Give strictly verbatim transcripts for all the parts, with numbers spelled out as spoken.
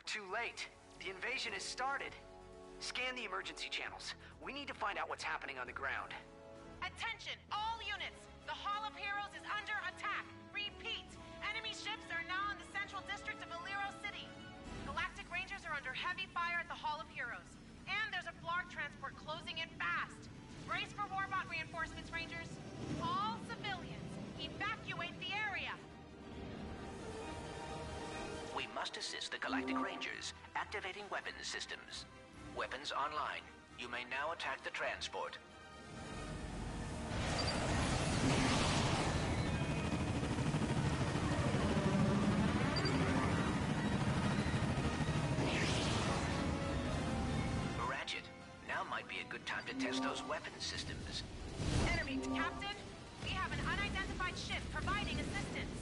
too late. The invasion has started. Scan the emergency channels. We need to find out what's happening on the ground. Attention, all units! The Hall of Heroes is under attack! Repeat! Enemy ships are now in the central district of Alero City. Galactic Rangers are under heavy fire at the Hall of Heroes. And there's a Blarg transport closing in fast. Brace for Warbot reinforcements, Rangers. All civilians, evacuate the area! We must assist the Galactic Rangers, activating weapons systems. Weapons online. You may now attack the transport. Ratchet, now might be a good time to test those weapons systems. Enemy, Captain, we have an unidentified ship providing assistance.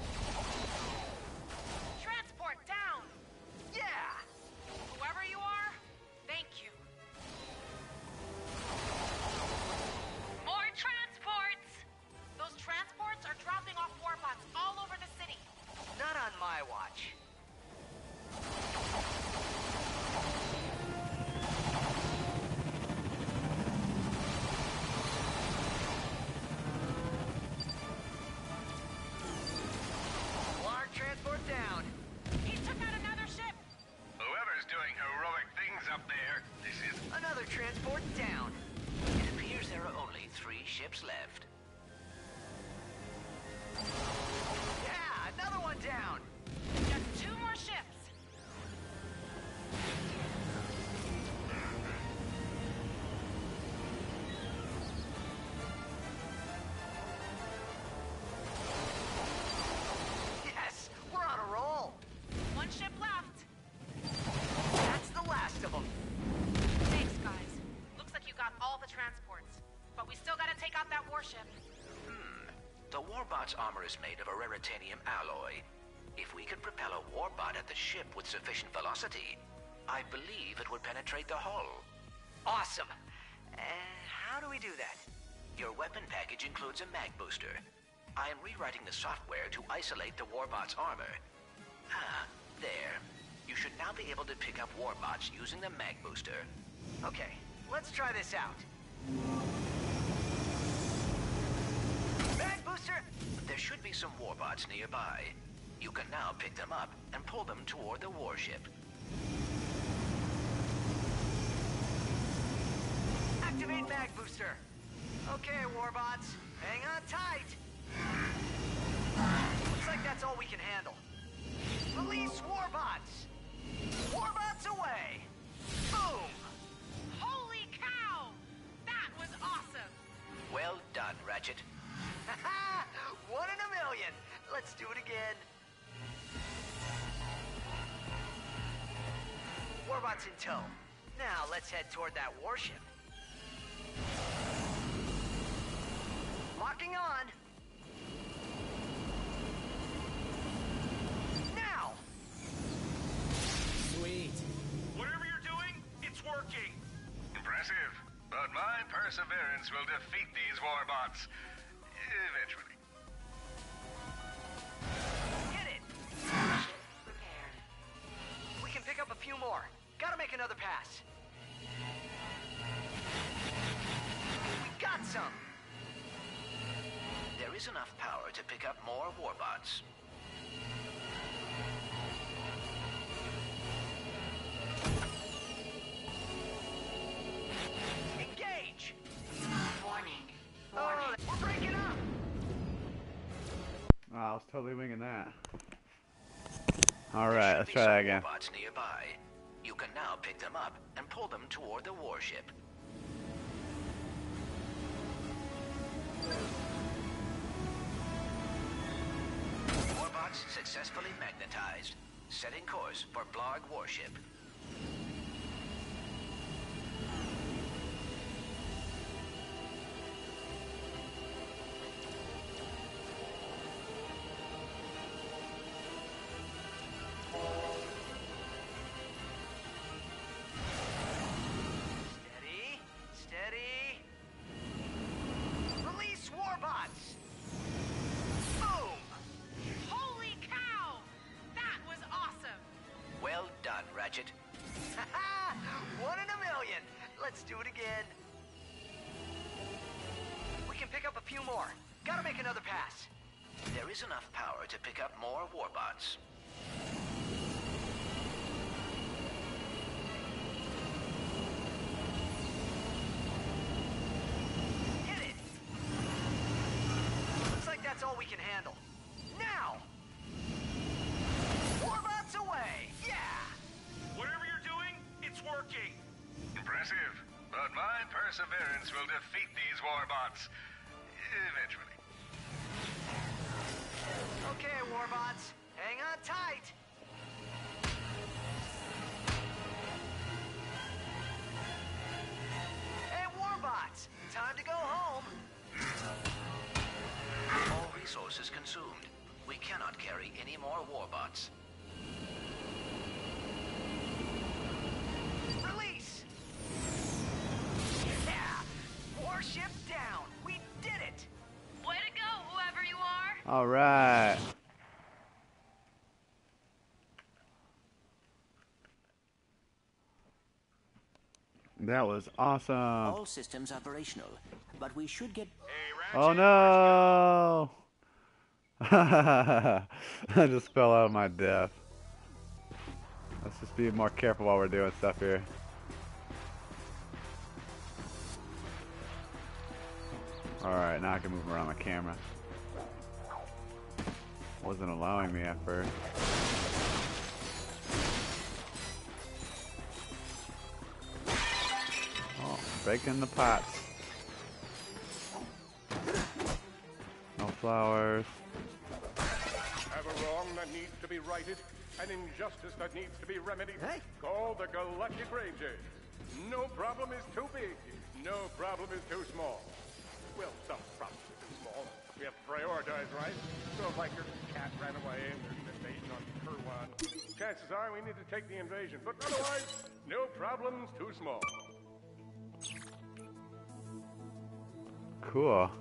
Transport down! Yeah! Whoever you are, thank you. More transports! Those transports are dropping off warbots all over the city. Not on my watch. Blarg transport down. He took out another ship. Whoever's doing heroic things up there, this is... Another transport down. It appears there are only three ships left. Yeah, another one down. Just two more ships. Yes, we're on a roll. One ship left. That's the last of them. Thanks, guys. Looks like you got all the transports. But we still gotta take out that warship. The Warbot's armor is made of a raritanium alloy. If we could propel a Warbot at the ship with sufficient velocity, I believe it would penetrate the hull. Awesome. And how do we do that? Your weapon package includes a mag booster. I am rewriting the software to isolate the Warbot's armor. Ah, there. You should now be able to pick up Warbots using the mag booster. Okay, let's try this out. Mag booster! There should be some Warbots nearby. You can now pick them up and pull them toward the warship. Activate mag booster. Okay, Warbots, hang on tight. Looks like that's all we can handle. Release Warbots! Warbots away! Boom! Holy cow! That was awesome! Well done, Ratchet. Haha! One in a million! Let's do it again. Warbots in tow. Now let's head toward that warship. Locking on. Now! Sweet. Whatever you're doing, it's working. Impressive. But my perseverance will defeat these warbots. Eventually. Get it! Prepared. We can pick up a few more. Gotta make another pass. We got some! There is enough power to pick up more Warbots. Engage! Warning. Oh, we're breaking up! Oh, I was totally winging that. Alright, let's There should be try that some again. Warbots nearby. You can now pick them up and pull them toward the warship. Warbots successfully magnetized. Setting course for Blarg warship. Steady, steady. Release Warbots! Boom! Holy cow! That was awesome! Well done, Ratchet. One in a million. Let's do it again. We can pick up a few more. Gotta make another pass. There is enough power to pick up more warbots. Hit it! Looks like that's all we can handle. Now! Warbots away! Yeah! Whatever you're doing, it's working. Impressive. But my perseverance will defeat these warbots. Eventually. Okay, warbots. Hang on tight. Hey, warbots! Time to go home. All resources consumed. We cannot carry any more warbots. Release! Yeah! Warship down! We did it! Way to go, whoever you are! All right. That was awesome. All systems operational, but we should get... Hey, Oh no! I just fell out of my depth. Let's just be more careful while we're doing stuff here. Alright, now I can move around my camera. Wasn't allowing me at first. Oh, breaking the pots. No flowers. Have a wrong that needs to be righted, an injustice that needs to be remedied. Hey. Call the Galactic Rangers. No problem is too big. No problem is too small. Well, some problems are too small. We have to prioritize, right? So if like your cat ran away and there's an invasion on Kerwan, chances are we need to take the invasion. But otherwise, no problems too small. Cool.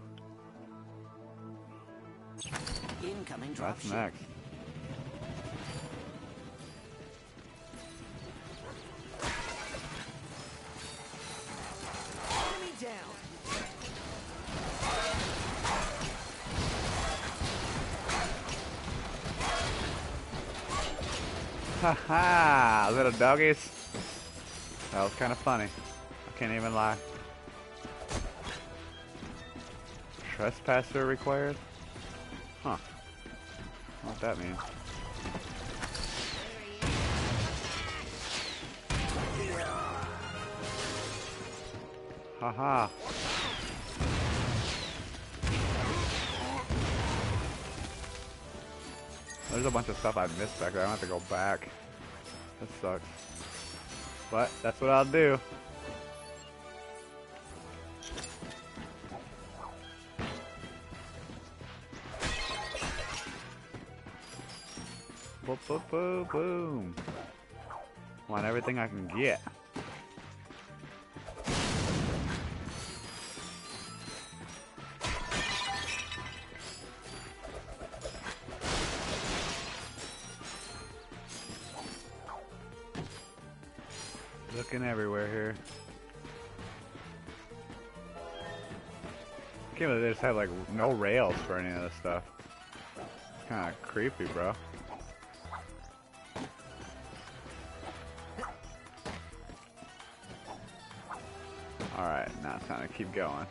Incoming That's dropship. next. Enemy down! Haha, little doggies. That was kind of funny. I can't even lie. Trespasser required? Huh. What that means? Haha. There's a bunch of stuff I missed back there. I have to go back. That sucks. But that's what I'll do. Boom, boom, boom, boom. Want everything I can get. Looking everywhere here. Can't believe they just have like no rails for any of this stuff. Kind of creepy, bro. Alright, now it's time to keep going.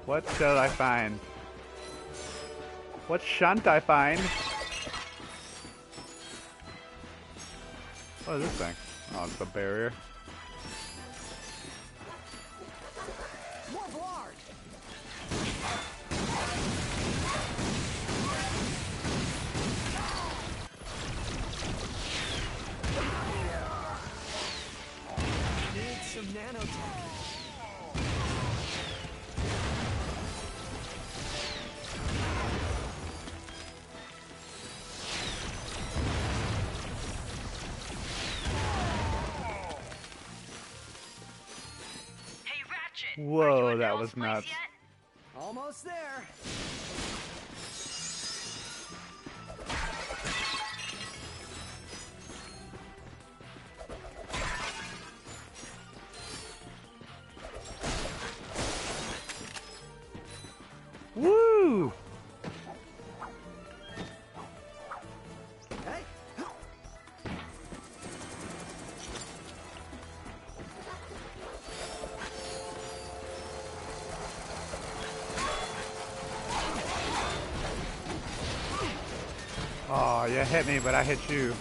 What shall I find? What shan't I find? What is this thing? Oh, it's a barrier. More Blard! Need some nanotech. Hey, Ratchet! Whoa, are you at that Bill's was place nuts. Yet? Almost there. Woo! Hey. Oh, you hit me, but I hit you.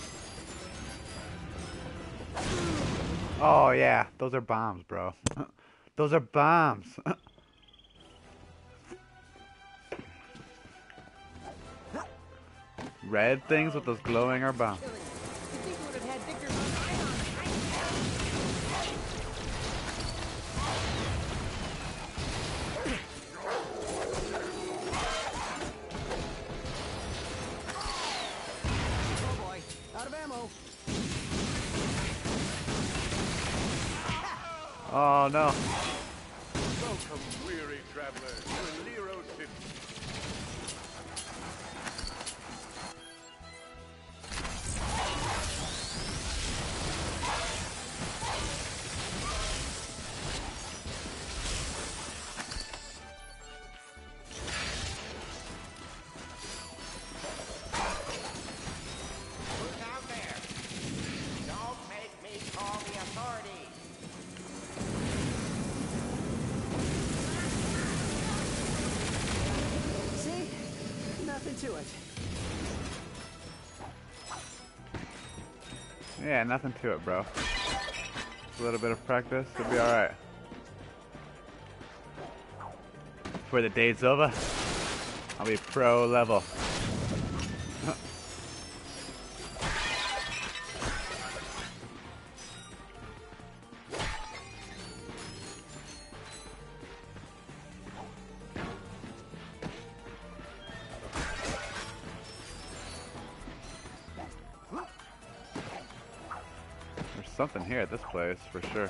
Oh, yeah. Those are bombs, bro. Those are bombs. Red things with those glowing are bombs. You think we would have had Victor's own eye on it? Oh boy, out of ammo. Oh, no. Welcome, weary travelers, to Lero City. Who's out there? Don't make me call the authorities. See? Nothing to it. Yeah, nothing to it, bro. A little bit of practice, it'll be alright. Before the day's over, I'll be pro level. There's something here at this place, for sure.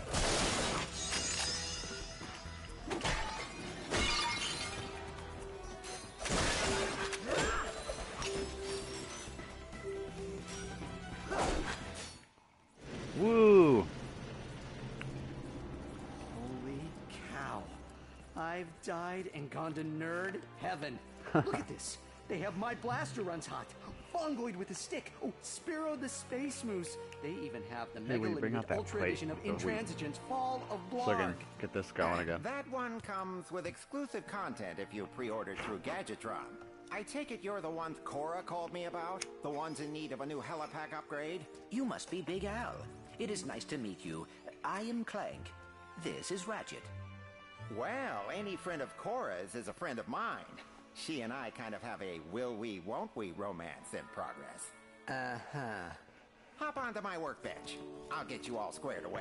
Woo! Holy cow. I've died and gone to nerd heaven. Look at this. They have my blaster runs hot. Fongoid with a stick. Oh, Spiro the Space Moose. They even have the Hey, Mega will you bring Limited out that Ultra plate Edition of so we- Intransigence Fall of So I can Blarg. get this going again. That one comes with exclusive content if you pre-order through Gadgetron. I take it you're the ones Cora called me about? The ones in need of a new helipack upgrade? You must be Big Al. It is nice to meet you. I am Clank. This is Ratchet. Well, any friend of Cora's is a friend of mine. She and I kind of have a will we, won't we romance in progress. Uh-huh. Hop onto my workbench. I'll get you all squared away.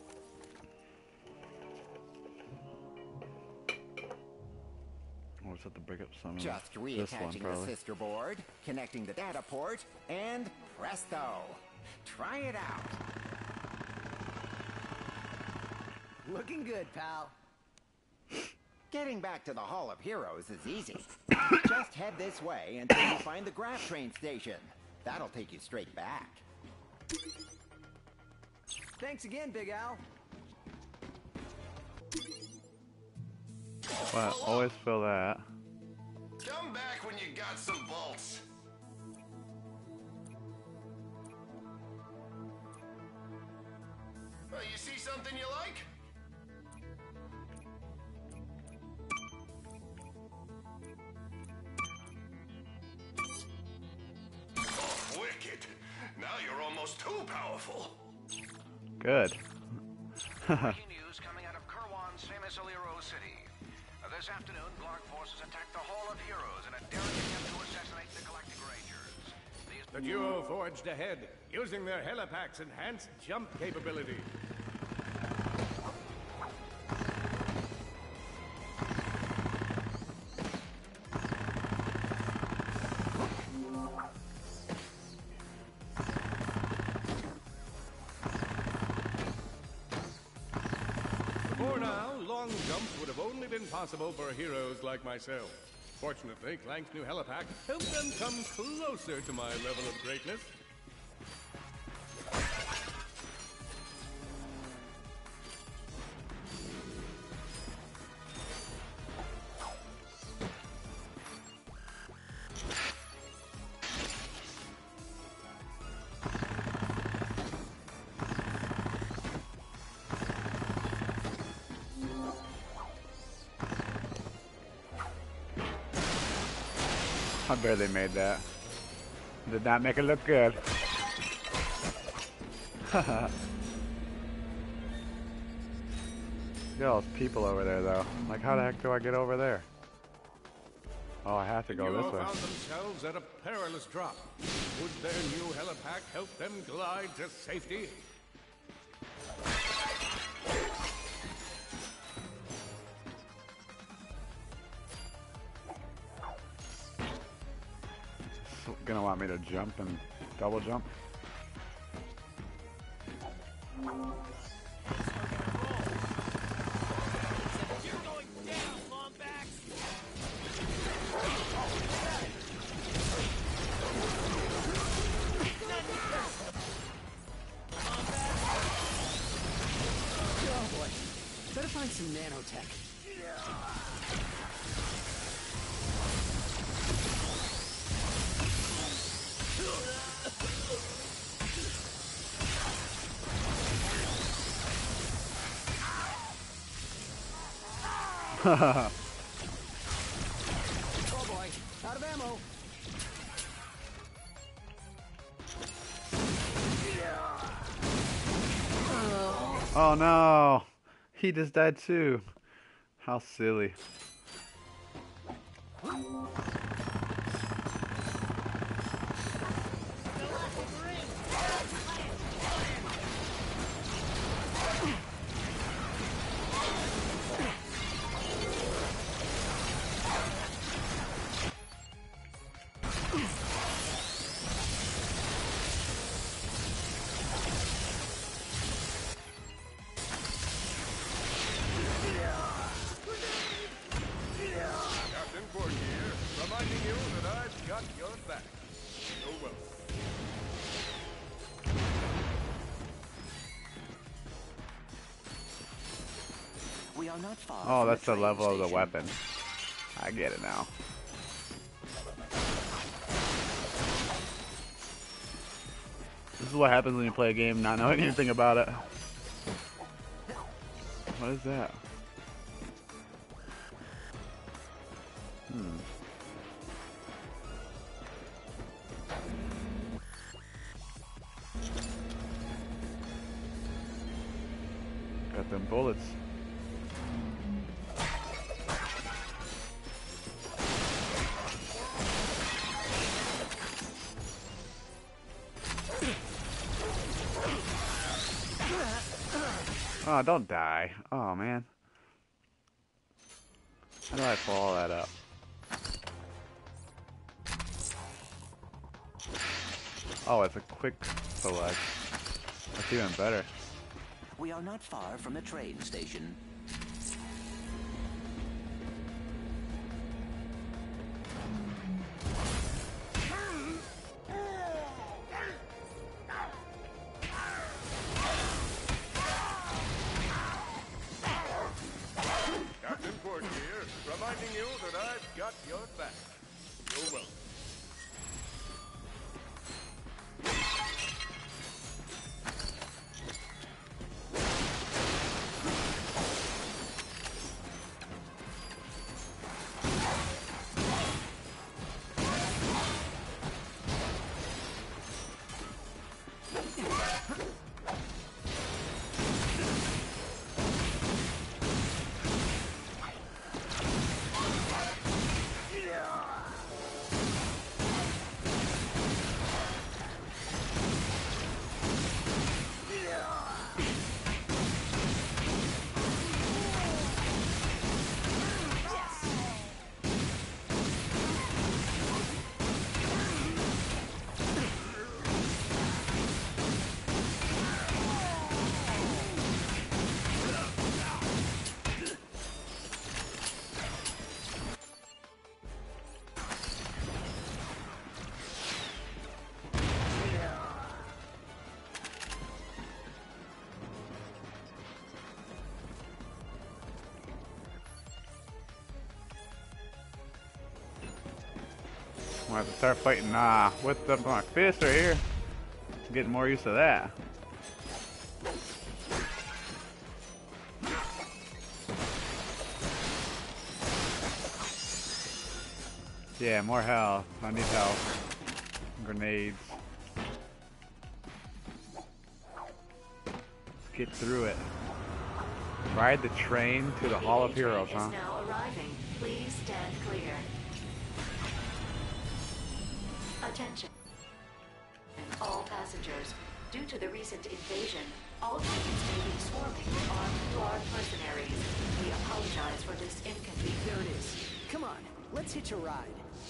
We'll just have to break up some of Just this one, reattaching the probably. sister board, connecting the data port, and presto! Try it out. Looking good, pal. Getting back to the Hall of Heroes is easy. Just head this way until you find the Graph Train station. That'll take you straight back. Thanks again, Big Al. Well, always feel that. Come back when you got some bolts. Oh, you see something you like? Good. Breaking news coming out of Kerwan's famous Aliro City. Uh, this afternoon, Blarg forces attacked the Hall of Heroes in a daring attempt to assassinate the Galactic Rangers. These The duo forged ahead, using their helipac's enhanced jump capability. Before now, long jumps would have only been possible for heroes like myself. Fortunately, Clank's new helipack helped them come closer to my level of greatness. I barely made that. Did not make it look good. Look at all those people over there, though. Like, how the heck do I get over there? Oh, I have to go The this duo way. found themselves at a perilous drop. Would their new helipack help them glide to safety? Gonna want me to jump and double jump. Oh boy. Better find some nanotech. Oh boy, out of ammo. Oh no! He just died too. How silly. Captain Quark here, reminding you that I've got your back. So well. We are not far Oh, from that's the train level of the station. weapon. I get it now. This is what happens when you play a game not knowing anything about it. What is that? Hmm. Got them bullets. Oh, don't die. Oh, man. How do I follow that up? Oh, it's a quick select. That's even better. We are not far from the train station. Captain Quark here, reminding you that I've got your back. So well. I have to start fighting uh, with the, my fist right here. Getting more used to that. Yeah, more health. I need help. Grenades. Let's get through it. Ride the train to the Hall of Heroes, huh? Is now arriving. Please stand clear. Attention. All passengers. Due to the recent invasion, all trains may be swarming with armed guard mercenaries. We apologize for this inconvenience. There it is. Come on, let's hitch a ride.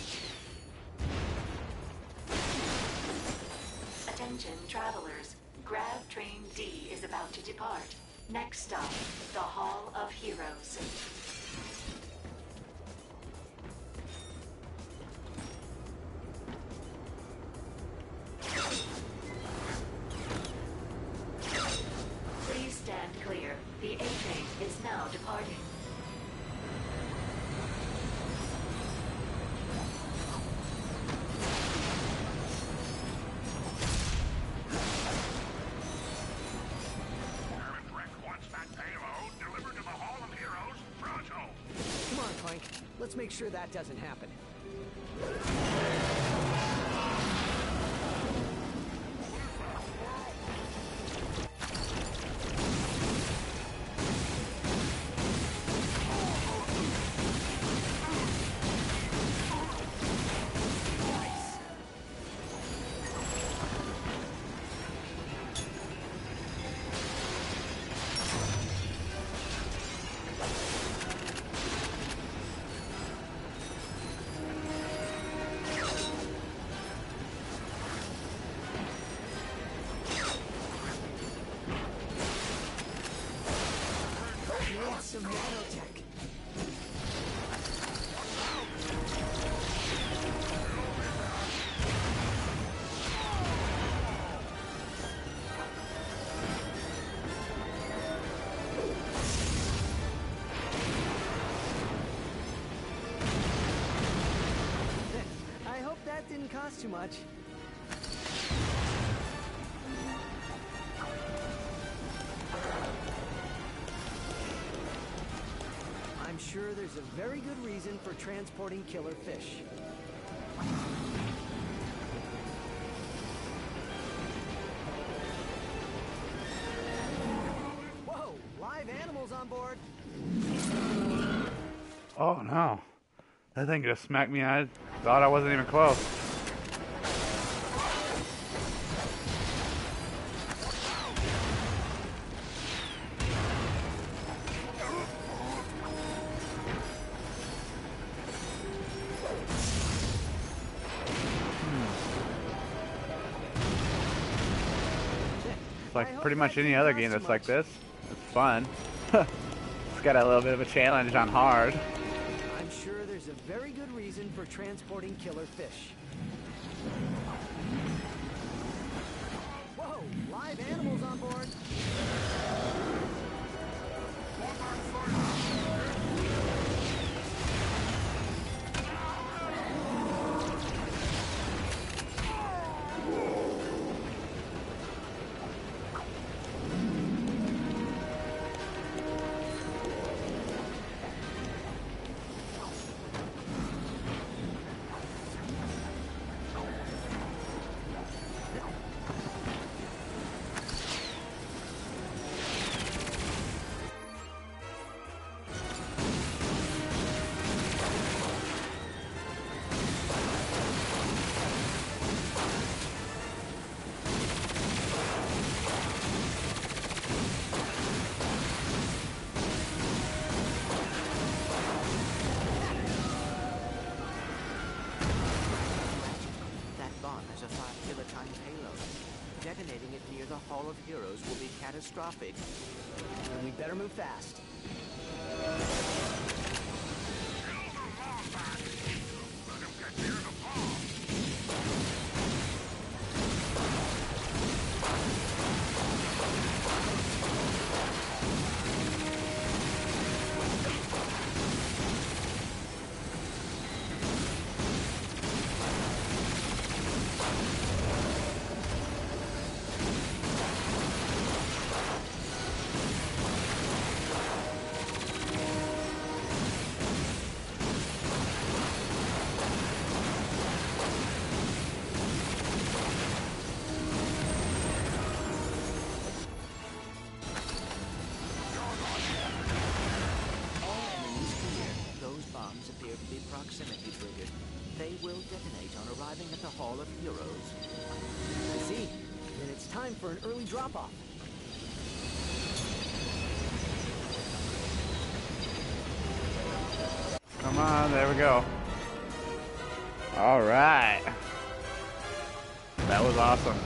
Attention travelers. Grab Train D is about to depart. Next stop, the Hall of Heroes. Please stand clear. The A train is now departing. Let's make sure that doesn't happen. Some nanotech. I hope that didn't cost too much. I'm sure there's a very good reason for transporting killer fish. Whoa! Live animals on board! Oh no. That thing just smacked me. I thought I wasn't even close. Like pretty much any other game that's like this. It's fun. It's got a little bit of a challenge on hard. I'm sure there's a very good reason for transporting killer fish. Whoa! Live animals on board! Detonating it near the Hall of Heroes will be catastrophic. And we better move fast. the Hall of Heroes. I see. Then it's time for an early drop-off. Come on, there we go. All right. That was awesome.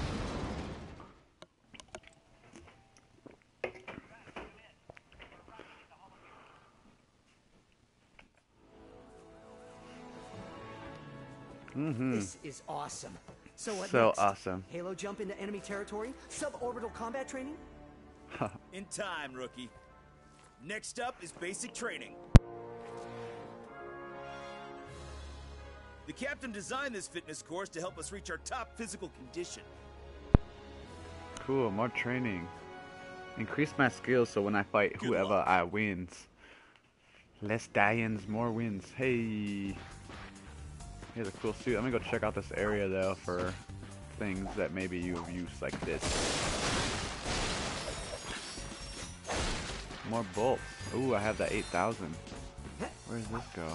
Mm-hmm. This is awesome. So what So next? awesome. Halo jump into enemy territory? Suborbital combat training? In time, rookie. Next up is basic training. The captain designed this fitness course to help us reach our top physical condition. Cool, more training. Increase my skills so when I fight Good whoever luck. I wins. Less die-ins, more wins. Hey. Here's a cool suit. I'm gonna go check out this area though for things that maybe you use like this. More bolts. Ooh, I have the eight thousand. Where does this go?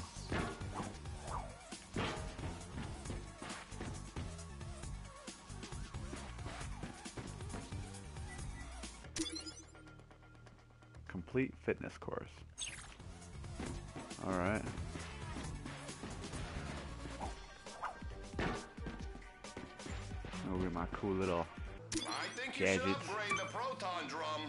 Complete fitness course. Alright. Over my cool little I think you gadgets. should upgrade the proton drum.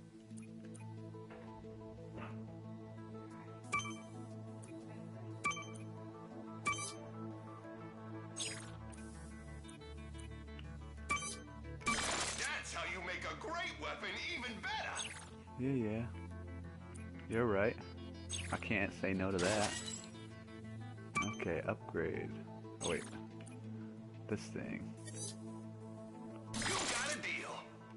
That's how you make a great weapon even better. Yeah, yeah. You're right. I can't say no to that. Okay, upgrade. Oh, wait. This thing. You got a deal.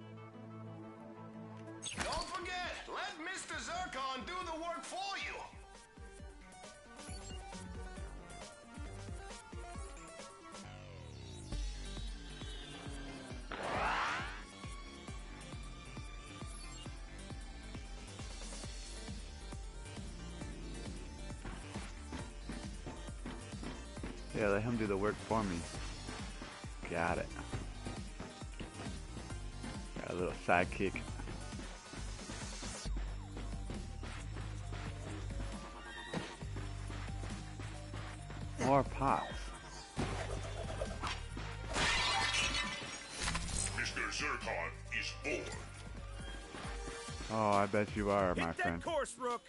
Don't forget, let Mister Zircon do the work for you. Yeah, let him do the work for me. Got it. Got a little sidekick. More pops. Mister Zircon is bored. Oh, I bet you are, my Hit that friend. course, Rook.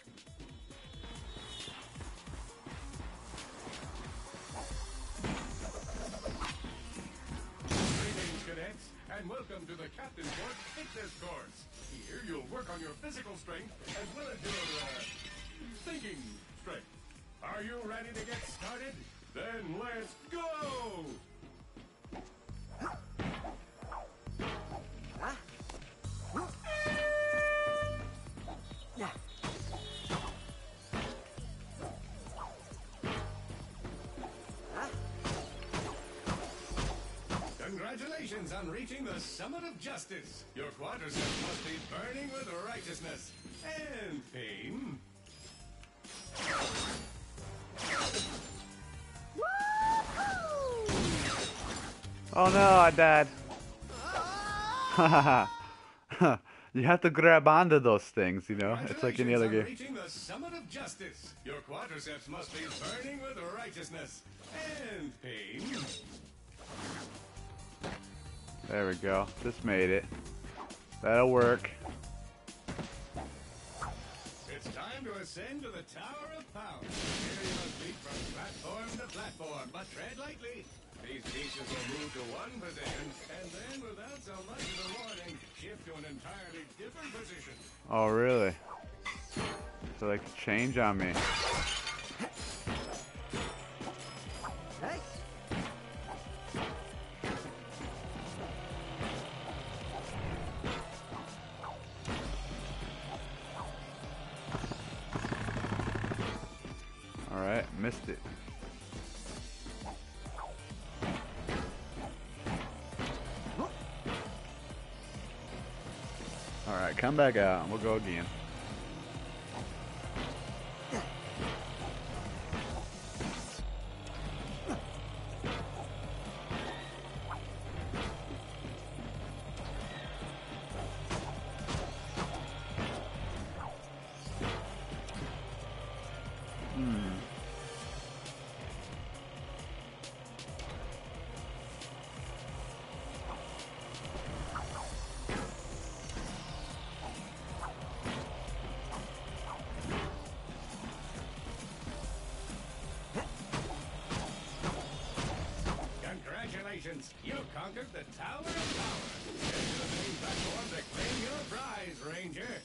Greetings, cadets, and welcome to the Captain's Court Fitness Course. Here you'll work on your physical strength as well as your uh, thinking strength. Are you ready to get started? Then let's go! Congratulations on reaching the summit of justice. Your quadriceps must be burning with righteousness and pain. Oh no, I died. You have to grab onto those things, you know? It's like any other game. Reaching the summit of justice. Your quadriceps must be burning with righteousness and pain. There we go. Just made it. That'll work. It's time to ascend to the Tower of Power. Here you must leap from platform to platform, but tread lightly. These pieces will move to one position, and then, without so much as a warning, shift to an entirely different position. Oh, really? So they can change on me. Hey! Alright, missed it. Alright, come back out and we'll go again. Congratulations! You conquered the Tower of Power. Get to the main platform to claim your prize, Ranger.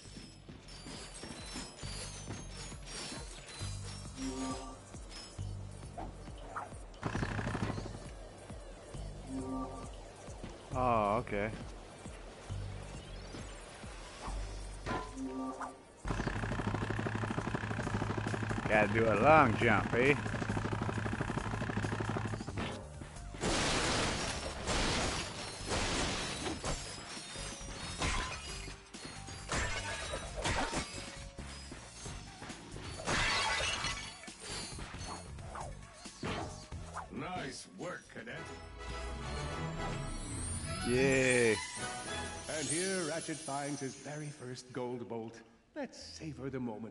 Oh, okay. Gotta do a long jump, eh? Nice work, Cadet. Yay. And here Ratchet finds his very first gold bolt. Let's savor the moment.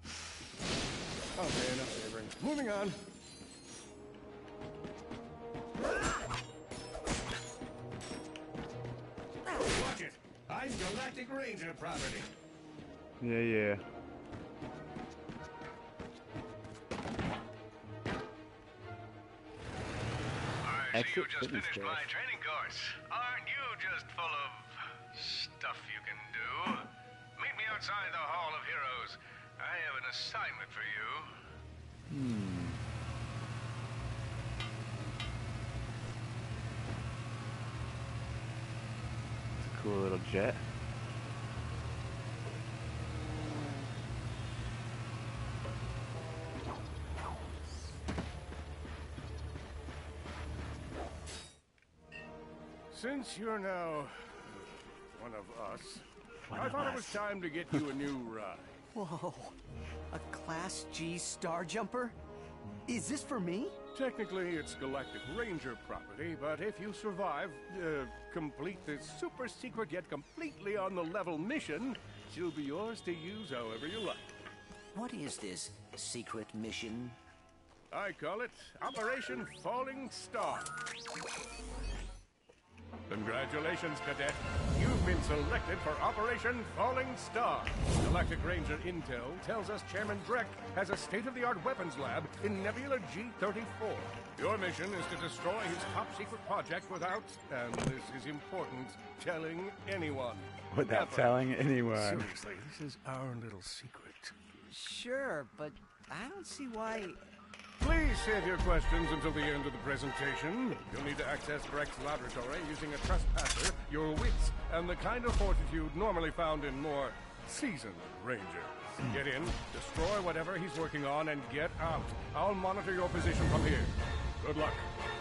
Okay, enough savoring. Moving on. Watch it. I'm Galactic Ranger property. Yeah, yeah. I see you just finished my training course. Aren't you just full of stuff you can do? Meet me outside the Hall of Heroes. I have an assignment for you. Hmm. It's a cool little jet. Since you're now one of us, One I of thought us. it was time to get you a new ride. Whoa, a Class G Star Jumper? Is this for me? Technically, it's Galactic Ranger property, but if you survive, uh, complete this super secret yet completely on the level mission, she'll be yours to use however you like. What is this secret mission? I call it Operation Falling Star. Congratulations, Cadet. You've been selected for Operation Falling Star. Galactic Ranger Intel tells us Chairman Drek has a state-of-the-art weapons lab in Nebula G thirty-four. Your mission is to destroy his top-secret project without, and this is important, telling anyone. Without Ever. telling anyone. Seriously, this is our little secret. Sure, but I don't see why... Please save your questions until the end of the presentation. You'll need to access Drek's laboratory using a trespasser, your wits, and the kind of fortitude normally found in more seasoned Rangers. Get in, destroy whatever he's working on, and get out. I'll monitor your position from here. Good luck.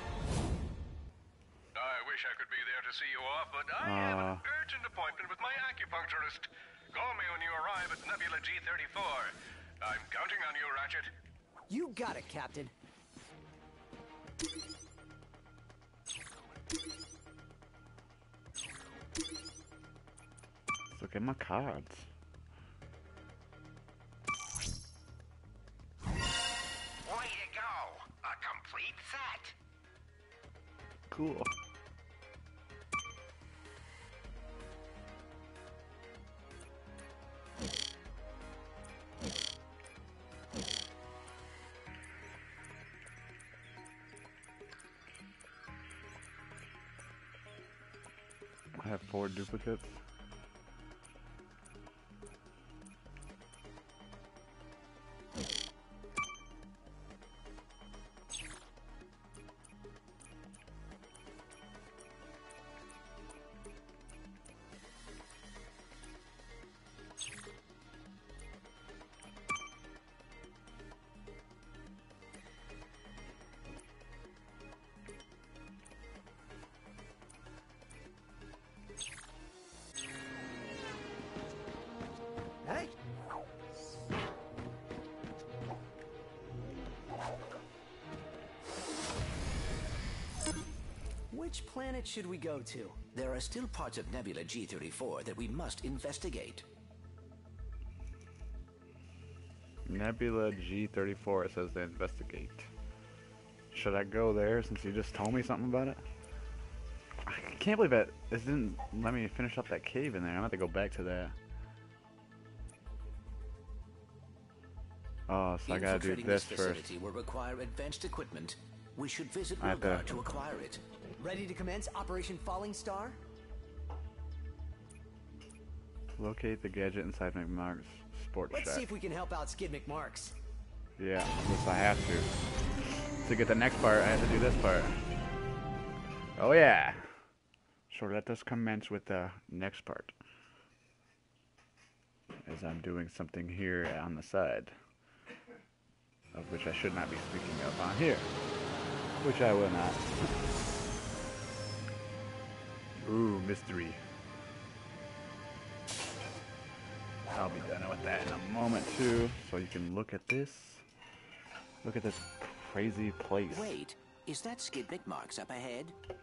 I wish I could be there to see you off, but I have an urgent appointment with my acupuncturist. Call me when you arrive at Nebula G thirty-four. I'm counting on you, Ratchet. You got it, Captain. Let's look at my cards. Way to go! A complete set! Cool. I have four duplicates. Hey! Which planet should we go to? There are still parts of Nebula G thirty-four that we must investigate. Nebula G thirty-four, it says to investigate. Should I go there since you just told me something about it? I can't believe that this didn't let me finish up that cave in there. I'm gonna have to go back to that. Oh, so I gotta do Infiltrating this this first. facility will require advanced equipment. We should visit I have Wilgar to- to acquire it. Ready to commence Operation Falling Star? Locate the gadget inside McMark's sports Let's shack. see if we can help out Skid McMarks. Yeah, yes I have to. To get the next part, I have to do this part. Oh yeah! So let us commence with the next part. As I'm doing something here on the side. Of which I should not be speaking of on here. Which I will not. Ooh, mystery. I'll be done with that in a moment too. So you can look at this. Look at this crazy place. Wait, is that Skid McMarks up ahead?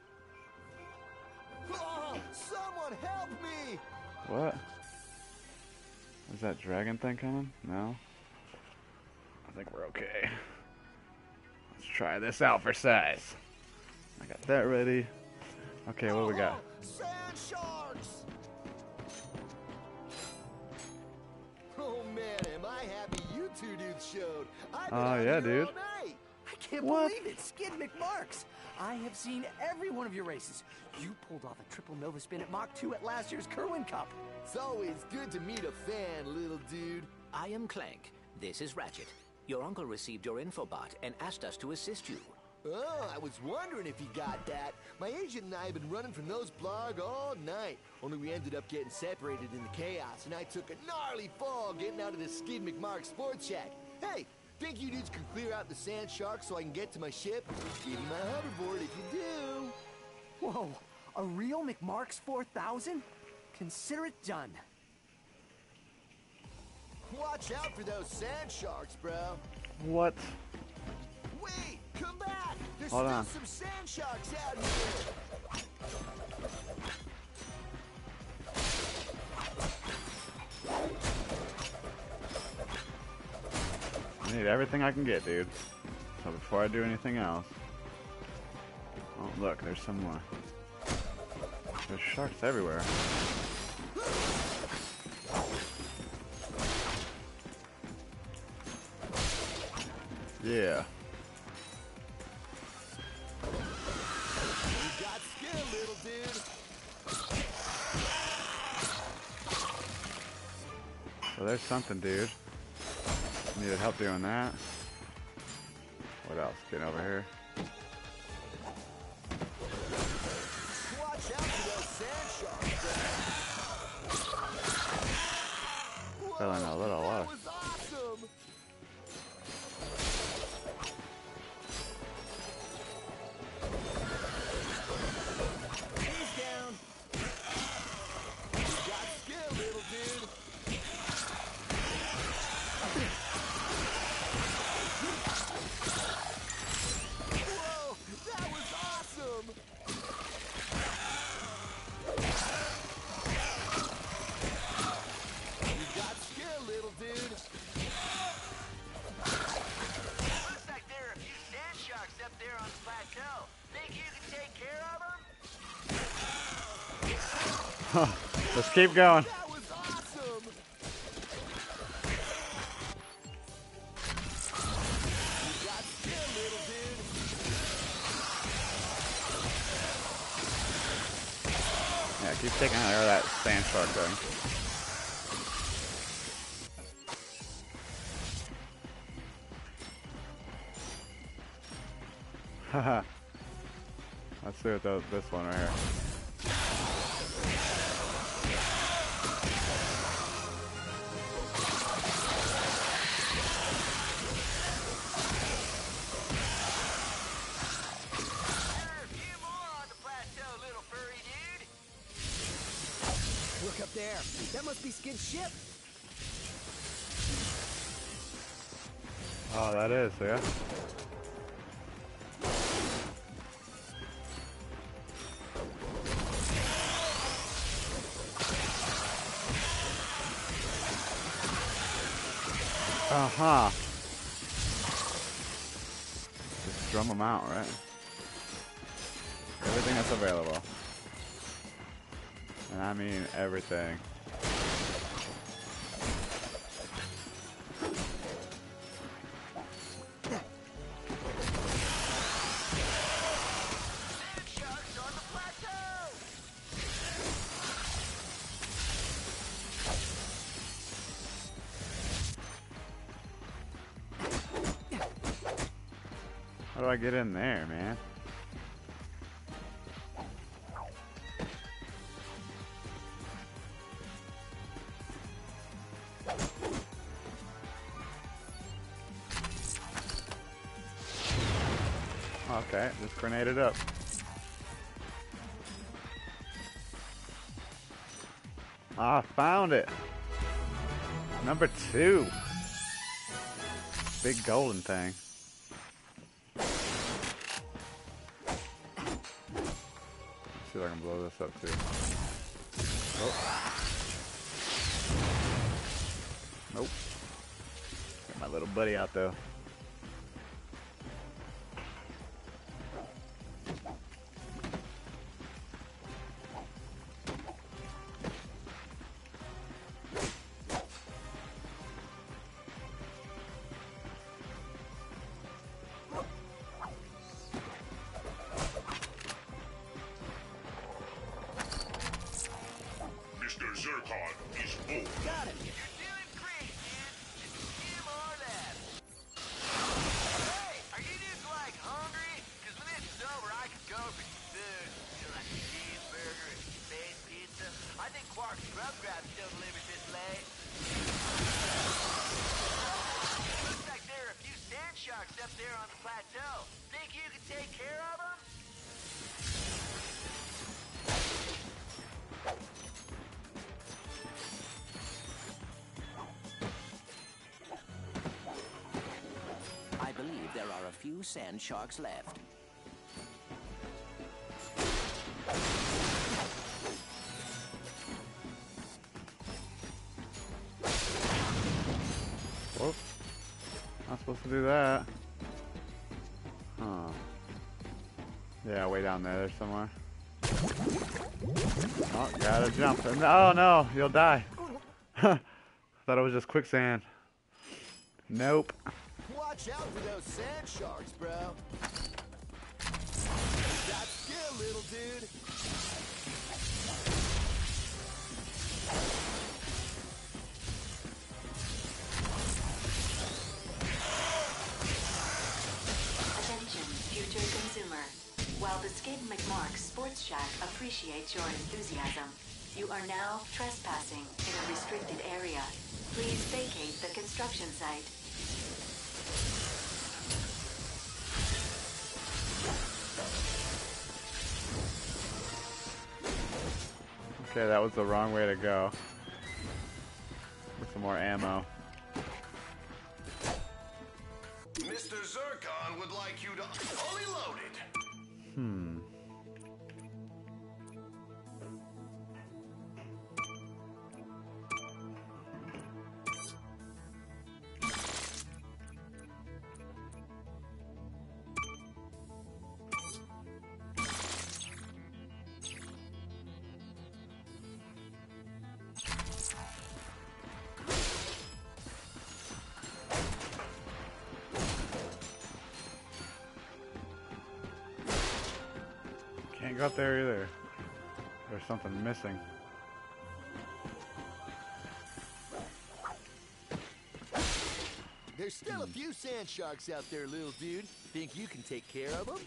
Oh, someone help me! What? Is that dragon thing coming? No? I think we're okay. Let's try this out for size. I got that ready. Okay, what do we got? Sand sharks! Oh man, am I happy you two dudes showed. I've been Oh out yeah, here dude. all night. I can't What? believe it, Skid McMarks. I have seen every one of your races. You pulled off a triple Nova spin at Mach two at last year's Kerwin Cup. It's always good to meet a fan, little dude. I am Clank. This is Ratchet. Your uncle received your infobot and asked us to assist you. Oh, I was wondering if you got that. My agent and I have been running from those blarg all night. Only we ended up getting separated in the chaos, and I took a gnarly fall getting out of the Skid McMark Sports Shack. Hey, think you dudes can clear out the sand sharks so I can get to my ship? Give me my hoverboard if you do. Whoa, a real McMarks four thousand? Consider it done. Watch out for those sand sharks, bro. What? Wait, come back! There's Hold still on. some sand sharks out here! I need everything I can get, dude. So before I do anything else. Oh, look, there's some more. There's sharks everywhere. Yeah. You got skill, little dude. So there's something, dude. Needed help doing that. What else? Getting over here. Watch out for those sand sharks. Fell in a little That water. was awesome! He's down. You got skill, little dude. Whoa, that was awesome! You got skill, little dude. Looks like there are a few sand sharks up there on the plateau. Think you can take care of them? Let's keep going. That was awesome! You got skill, little dude. Yeah, keep taking out of that sand shark thing. Haha. Let's see what those, this one right here. Look up there. That must be Skid's ship. Oh, that is, yeah. Uh-huh. Just drum them out, right? Everything that's available. And I mean everything. Sand sharks do I get in there, man? Okay, just grenade it up. Ah, found it. Number two. Big golden thing. Let's see if I can blow this up too. Oh. Nope. Got my little buddy out though. Few sand sharks left. Whoop. Not supposed to do that. Huh. Yeah, way down there, there's somewhere. Oh, gotta jump. Oh no, you'll die. Thought it was just quicksand. Nope. Watch out for those sand sharks, bro. Got skill, little dude. Attention, future consumer. While the Skid McMark Sports Shack appreciates your enthusiasm, you are now trespassing in a restricted area. Please vacate the construction site. Okay, that was the wrong way to go. With some more ammo. Mister Zircon would like you to fully loaded. Hmm. Can't go up there either. There's something missing. There's still a few sand sharks out there, little dude. Think you can take care of them?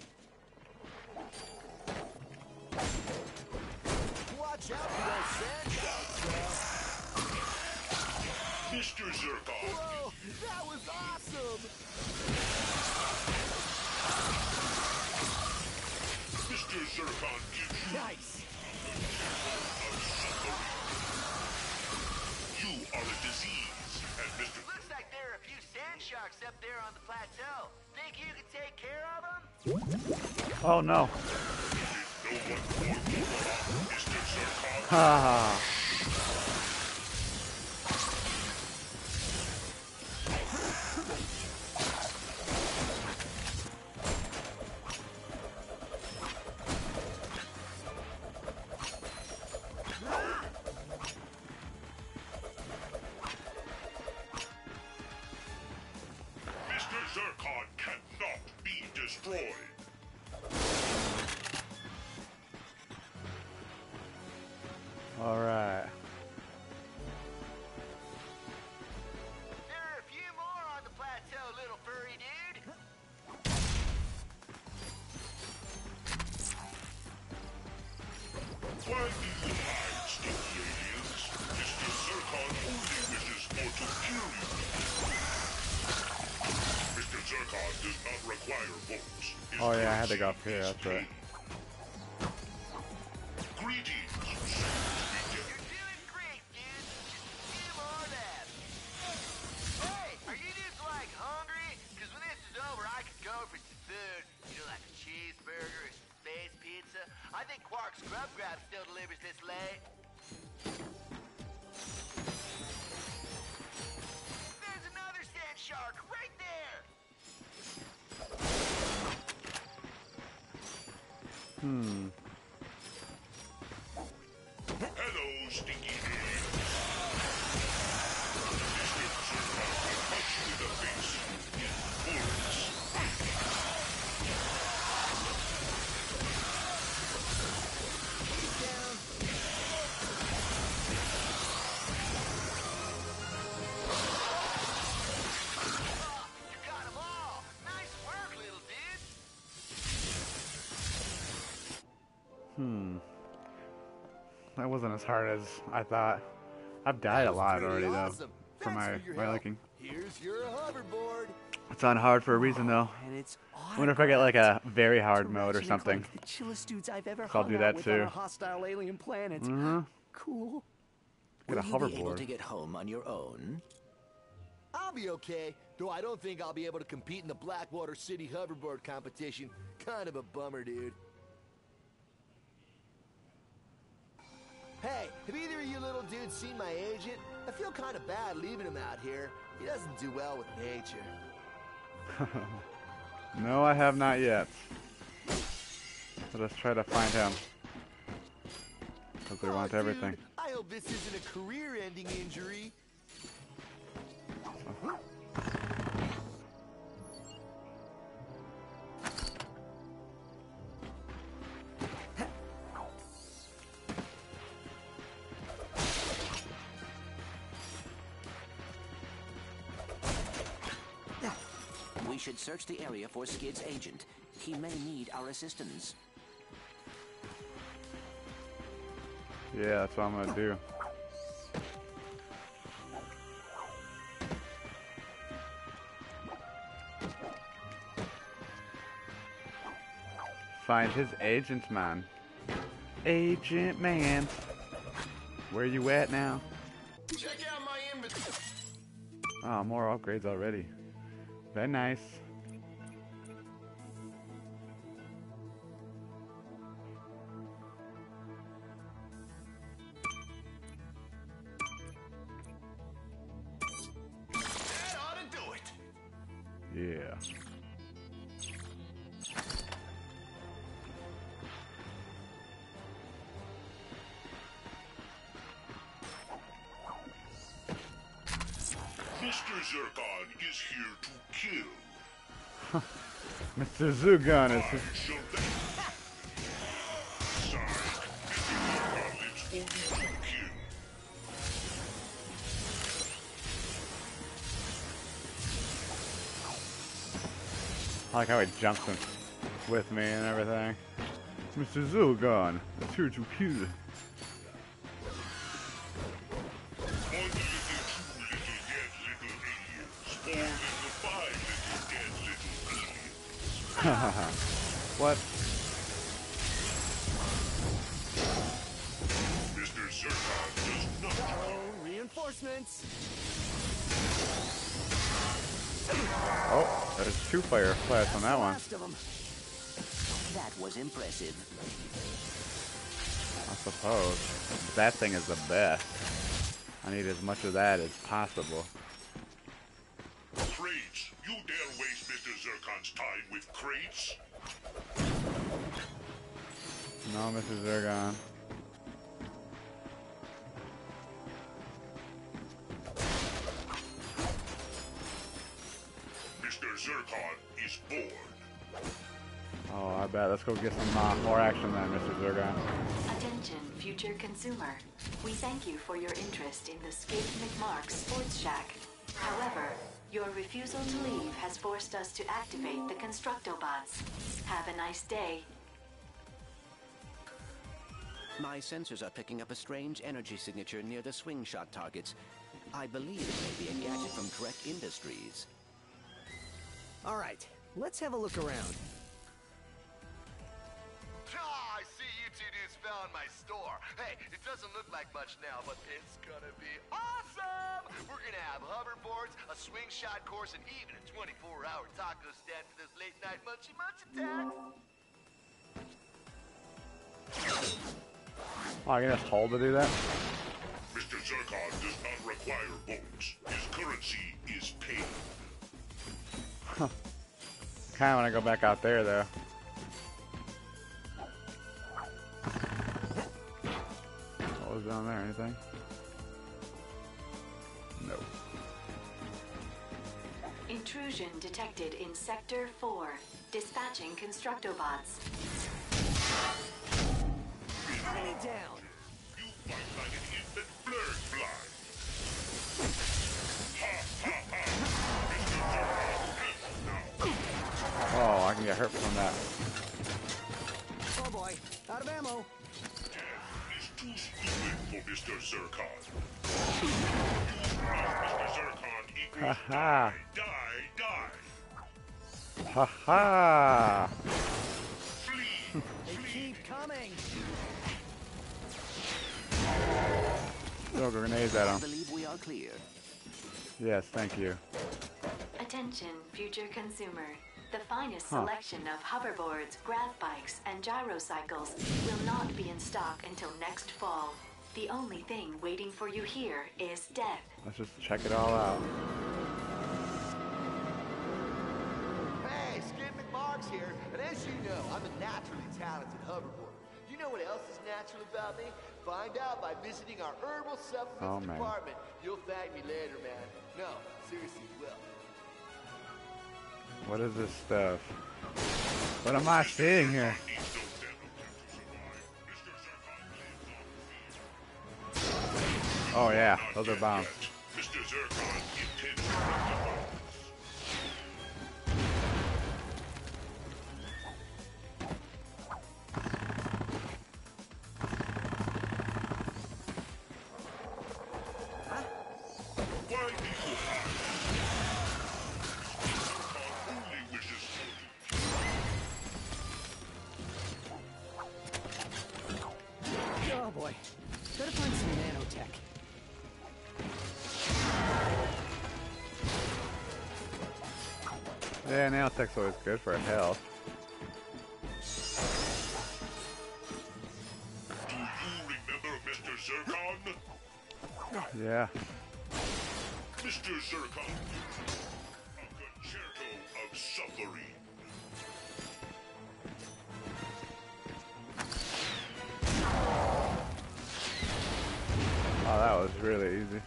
Watch out for those sand sharks, bro. Mister Zircon. Whoa, that was awesome! Mister Zircon gives you nice. You are a disease, and Mister Looks like there are a few sand sharks up there on the plateau. Think you can take care of them? Oh no. Ha. Mister Zircon cannot be destroyed. All right. Oh yeah, I had to go up here, that's right. Greetings. You're doing great, dude. Just do more of that. Hey, are you dudes like hungry? Because when this is over, I could go for some food. You know, like a cheeseburger or some space pizza. I think Quark's Grub Grab still delivers this late. There's another sand shark right there. Hmm. Hello, Stinky Head. Mister Zurkon will punch you in the face. In bullets. You got 'em all. Nice work, little dude. Hmm. That wasn't as hard as I thought. I've died a lot already though, awesome. for Thanks my for your my help. liking. Here's your hoverboard. It's on hard for a reason though. And it's I wonder if I get like a very hard to mode or Ratchet and something. Clank, the chillest dudes I've ever So I'll hung do out that with too. on a hostile alien planet. Mhm. Cool. Get a Will you be able hoverboard. to get home on your own? I'll be okay, though I don't think I'll be able to compete in the Blackwater City hoverboard competition. Kind of a bummer, dude. Hey, have either of you little dudes seen my agent? I feel kind of bad leaving him out here. He doesn't do well with nature. No, I have not yet. So let's try to find him. Because they want Oh, everything. dude, I hope this isn't a career-ending injury. We should search the area for Skid's agent. He may need our assistance. Yeah, that's what I'm gonna do. Find his agent man. Agent man. Where you at now? Check out my inventory. Oh, more upgrades already. Very nice. That ought to do it. Yeah. Mister Zurkon is here to kill. Mister Zugan is I shall then. Signed, Mister Zurkon lives only to kill. I like how he jumps in with me and everything. Mister Zugan is here to kill. One little, two little, dead little aliens. Four little, five little, dead little aliens. What? Mister Zurkon does not. Oh, reinforcements. Oh, there's two fire flash on that one. Last of them. That was impressive. I suppose. That thing is the best. I need as much of that as possible. Crates. You dare waste Mister Zurkon's time with crates? No, Mister Zurgon. Mister Zurkon is bored. Oh, I bet. Let's go get some uh, more action then, Mister Zurgon. Attention, future consumer. We thank you for your interest in the Skid McMark Sports Shack. However, your refusal to leave has forced us to activate the Constructobots. Have a nice day. My sensors are picking up a strange energy signature near the swing shot targets. I believe it may be a gadget from Trek Industries. All right, let's have a look around. found my store. Hey, it doesn't look like much now, but it's gonna be awesome! We're gonna have hoverboards, a swing shot course, and even a twenty-four hour taco stand for those late night munchy munch attacks. Oh, I can just hold to do that? Mister Zircon does not require bolts. His currency is pain. Huh. Kinda wanna go back out there though. What was down there? Anything? No. Intrusion detected in Sector four. Dispatching Constructobots. Enemy down. You fight like an infant blurred fly. Oh, I can get hurt from that. Oh boy, out of ammo. Death is too stupid for Mister Zircon. You plus Mister Zircon equals Haha. die, die, die. Haha. They keep coming. Throw grenades at I him. believe we are clear. Yes, thank you. Attention, future consumer. The finest Huh. selection of hoverboards, grav bikes, and gyrocycles will not be in stock until next fall. The only thing waiting for you here is death. Let's just check it all out. Hey, Skid McMark's here, and as you know, I'm a naturally talented hoverboarder. You know what else is natural about me? Find out by visiting our herbal supplements Oh, man. department. You'll thank me later, man. No, seriously, you will. What is this stuff? What am I seeing here? Oh yeah, those are bombs. Mister Zircon intends to rectify this. Why do you hide? Zircon only wishes Oh boy, gotta find some nanotech. Yeah, nanotech's always good for health. Do you remember Mister Zircon? Yeah. Mister Zircon, a concerto of suffering. Oh, that was really easy.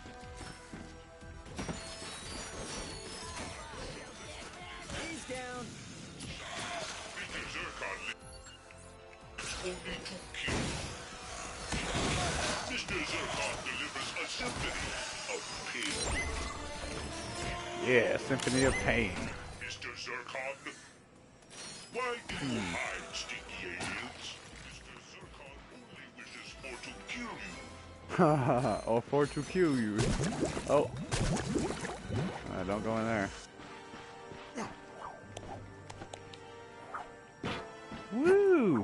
He's down. Mister Zircon lives only to kill. Mister Zircon delivers a symphony of pain. Yeah, Symphony of Pain. Mister Zircon, why do you hide, stinky aliens? Mister Zircon only wishes for to kill you. Oh, for to kill you. Oh. Uh, don't go in there. Woo!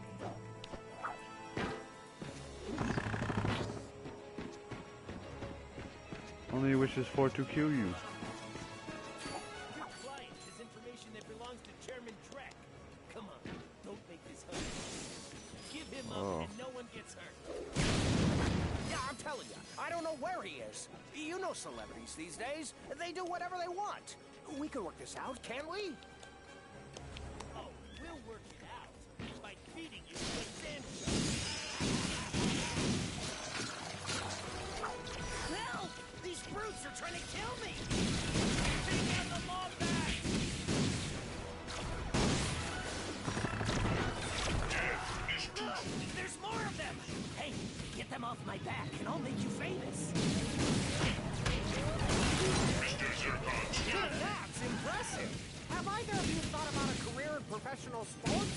Only wishes for to kill you. Your client has information that belongs to Chairman Drek. Come on, don't make this hard. Give him up Oh. and no one gets hurt. Yeah, I'm telling you, I don't know where he is. You know celebrities these days. They do whatever they want. We can work this out, can't we? Oh, we'll work it out by feeding you to a sandwich. Help! These brutes are trying to kill me! Take out the mob back! There's more of them! Hey, get them off my back and I'll make you famous. Mister Zircon's here. That's impressive! Have either of you thought about a career in professional sports?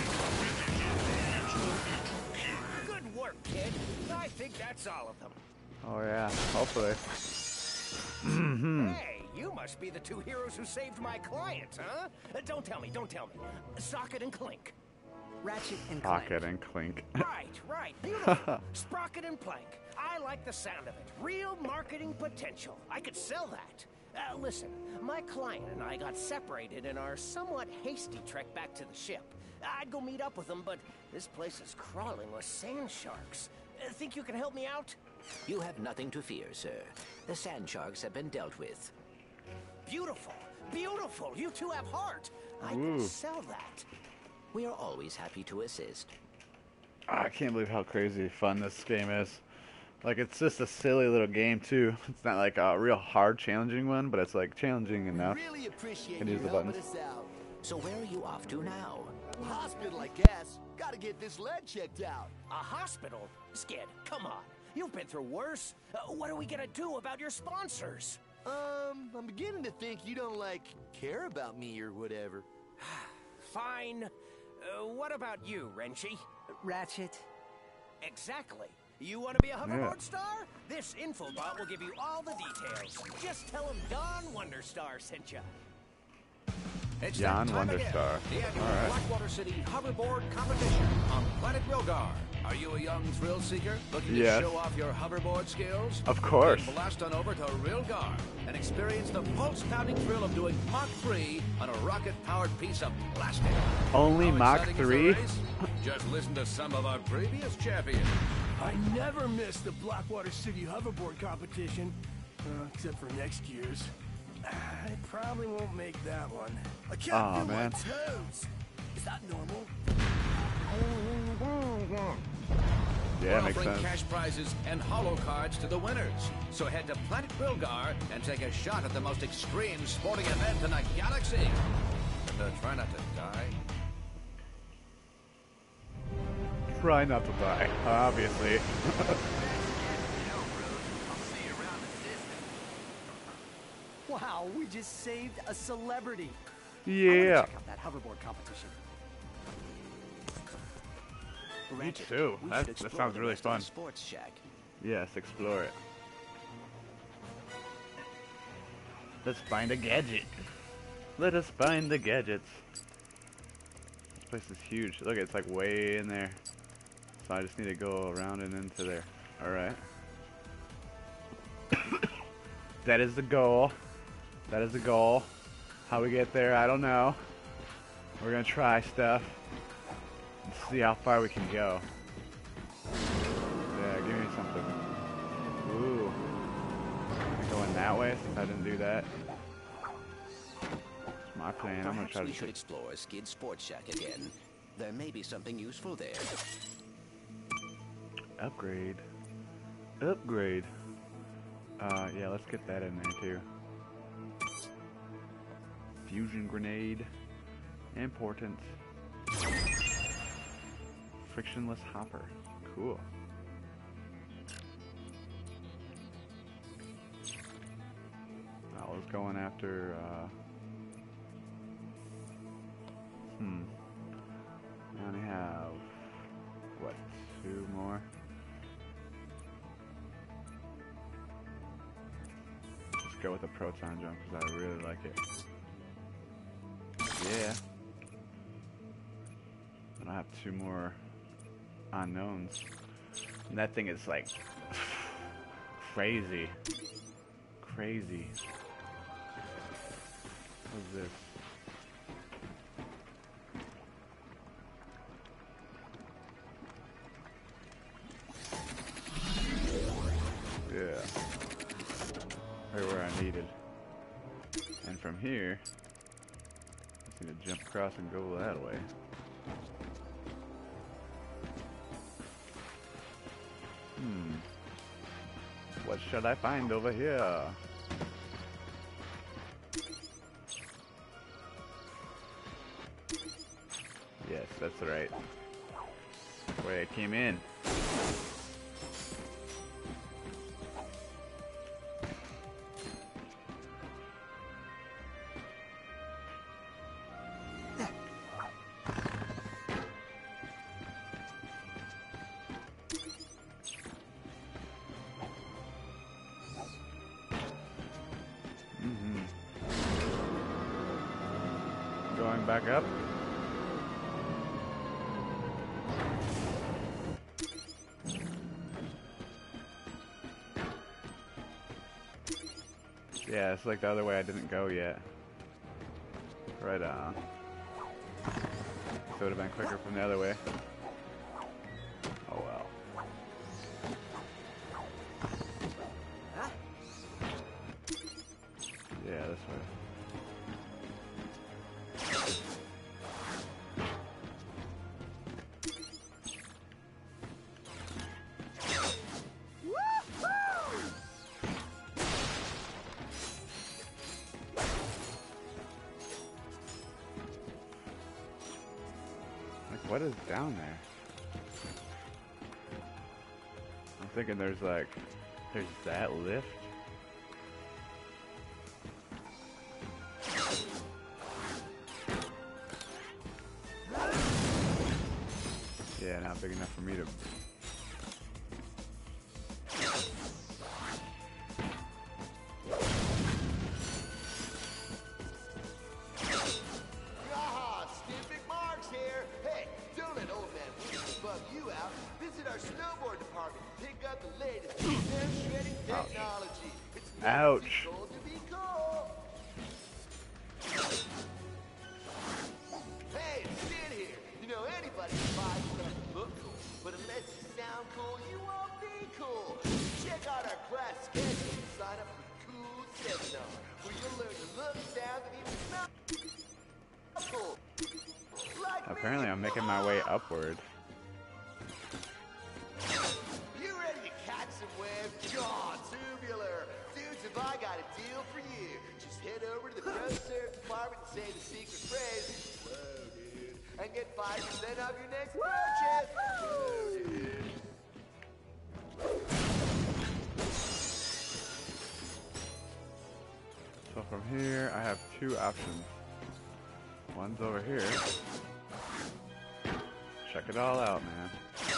Good work, kid. I think that's all of them. Oh yeah, hopefully. Hey, you must be the two heroes who saved my client, huh? Uh, don't tell me, don't tell me. Socket and Clink. Ratchet and Clank. Socket and Clink. Right, right. Beautiful. Sprocket and Plank. I like the sound of it. Real marketing potential. I could sell that. Uh, listen, my client and I got separated in our somewhat hasty trek back to the ship. I'd go meet up with them, but this place is crawling with sand sharks. Uh, think you can help me out? You have nothing to fear, sir. The sand sharks have been dealt with. Beautiful. Beautiful. You two have heart. I Ooh. can sell that. We are always happy to assist. I can't believe how crazy fun this game is. Like, it's just a silly little game, too. It's not like a real hard, challenging one, but it's, like, challenging enough. Really appreciate Can you use the helping buttons. us out. So where are you off to now? Hospital, I guess. Gotta get this lead checked out. A hospital? Skid, come on. You've been through worse. Uh, what are we gonna do about your sponsors? Um, I'm beginning to think you don't, like, care about me or whatever. Fine. Uh, what about you, Renchi? Ratchet. Exactly. You want to be a hoverboard Yeah. star? This infobot will give you all the details. Just tell him Don Wonderstar sent you. It's Jan that time again. Wonderstar. The annual All right. Blackwater City Hoverboard Competition on Planet Rilgar. Are you a young thrill seeker looking Yes. to show off your hoverboard skills? Of course. Then blast on over to Rilgar and experience the pulse-pounding thrill of doing Mach three on a rocket-powered piece of plastic. Only How Mach exciting is the three? race? Just listen to some of our previous champions. I never miss the Blackwater City hoverboard competition, uh, except for next year's. I probably won't make that one. I can't Aw, feel man. my toes. Is that normal? Yeah, We're makes offering sense. cash prizes and holo cards to the winners. So head to Planet Rilgar and take a shot at the most extreme sporting event in the galaxy. And uh, try not to die. Try not to die, obviously. Wow, we just saved a celebrity. I Yeah. wanna check out that hoverboard competition. Me Ratchet, too. we That, should that explore sounds the really rest of the fun. Sports Shack. Yes, explore it. Let's find a gadget. Let us find the gadgets. This place is huge. Look, it's like way in there. So I just need to go around and into there. Alright. That is the goal. That is the goal. How we get there, I don't know. We're gonna try stuff. And see how far we can go. Yeah, give me something. Ooh. Am I going that way since I didn't do that? It's my plan. I'm gonna Perhaps try we to should take... explore Skid Sports Shack again. There may be something useful there. Upgrade. Upgrade. Uh, yeah, let's get that in there too. Fusion grenade. Important. Frictionless hopper. Cool. I was going after, uh... Hmm. I only have... What? Two more? Just go with the proton jump because I really like it. Yeah. And I have two more unknowns. And that thing is like crazy. Crazy. What is this? Yeah. Right where I needed. And from here, I just need to jump across and go that way. Hmm. What should I find over here? Yes, that's right. Where I came in. Going back up. Yeah, it's like the other way I didn't go yet. Right on. So it would have been quicker from the other way. Oh well. Yeah, this way. What is down there? I'm thinking there's like, there's that lift? Yeah, not big enough for me to... Ouch. Hey, stand here. You know anybody can buy something to look cool, but unless you sound cool, you won't be cool. Check out our class schedule and sign up for Cool Seminar, where you'll learn to look, sound, and even smell cool. Like Apparently I'm making my way upward. You ready to catch some waves? Yaw, tubular. Dudes, have I got a deal for you. Just head over to the Pro Serve department and say the secret phrase, whoa, dude, and get five percent off your next purchase. Whoa, dude. So from here, I have two options. One's over here. Check it all out, man.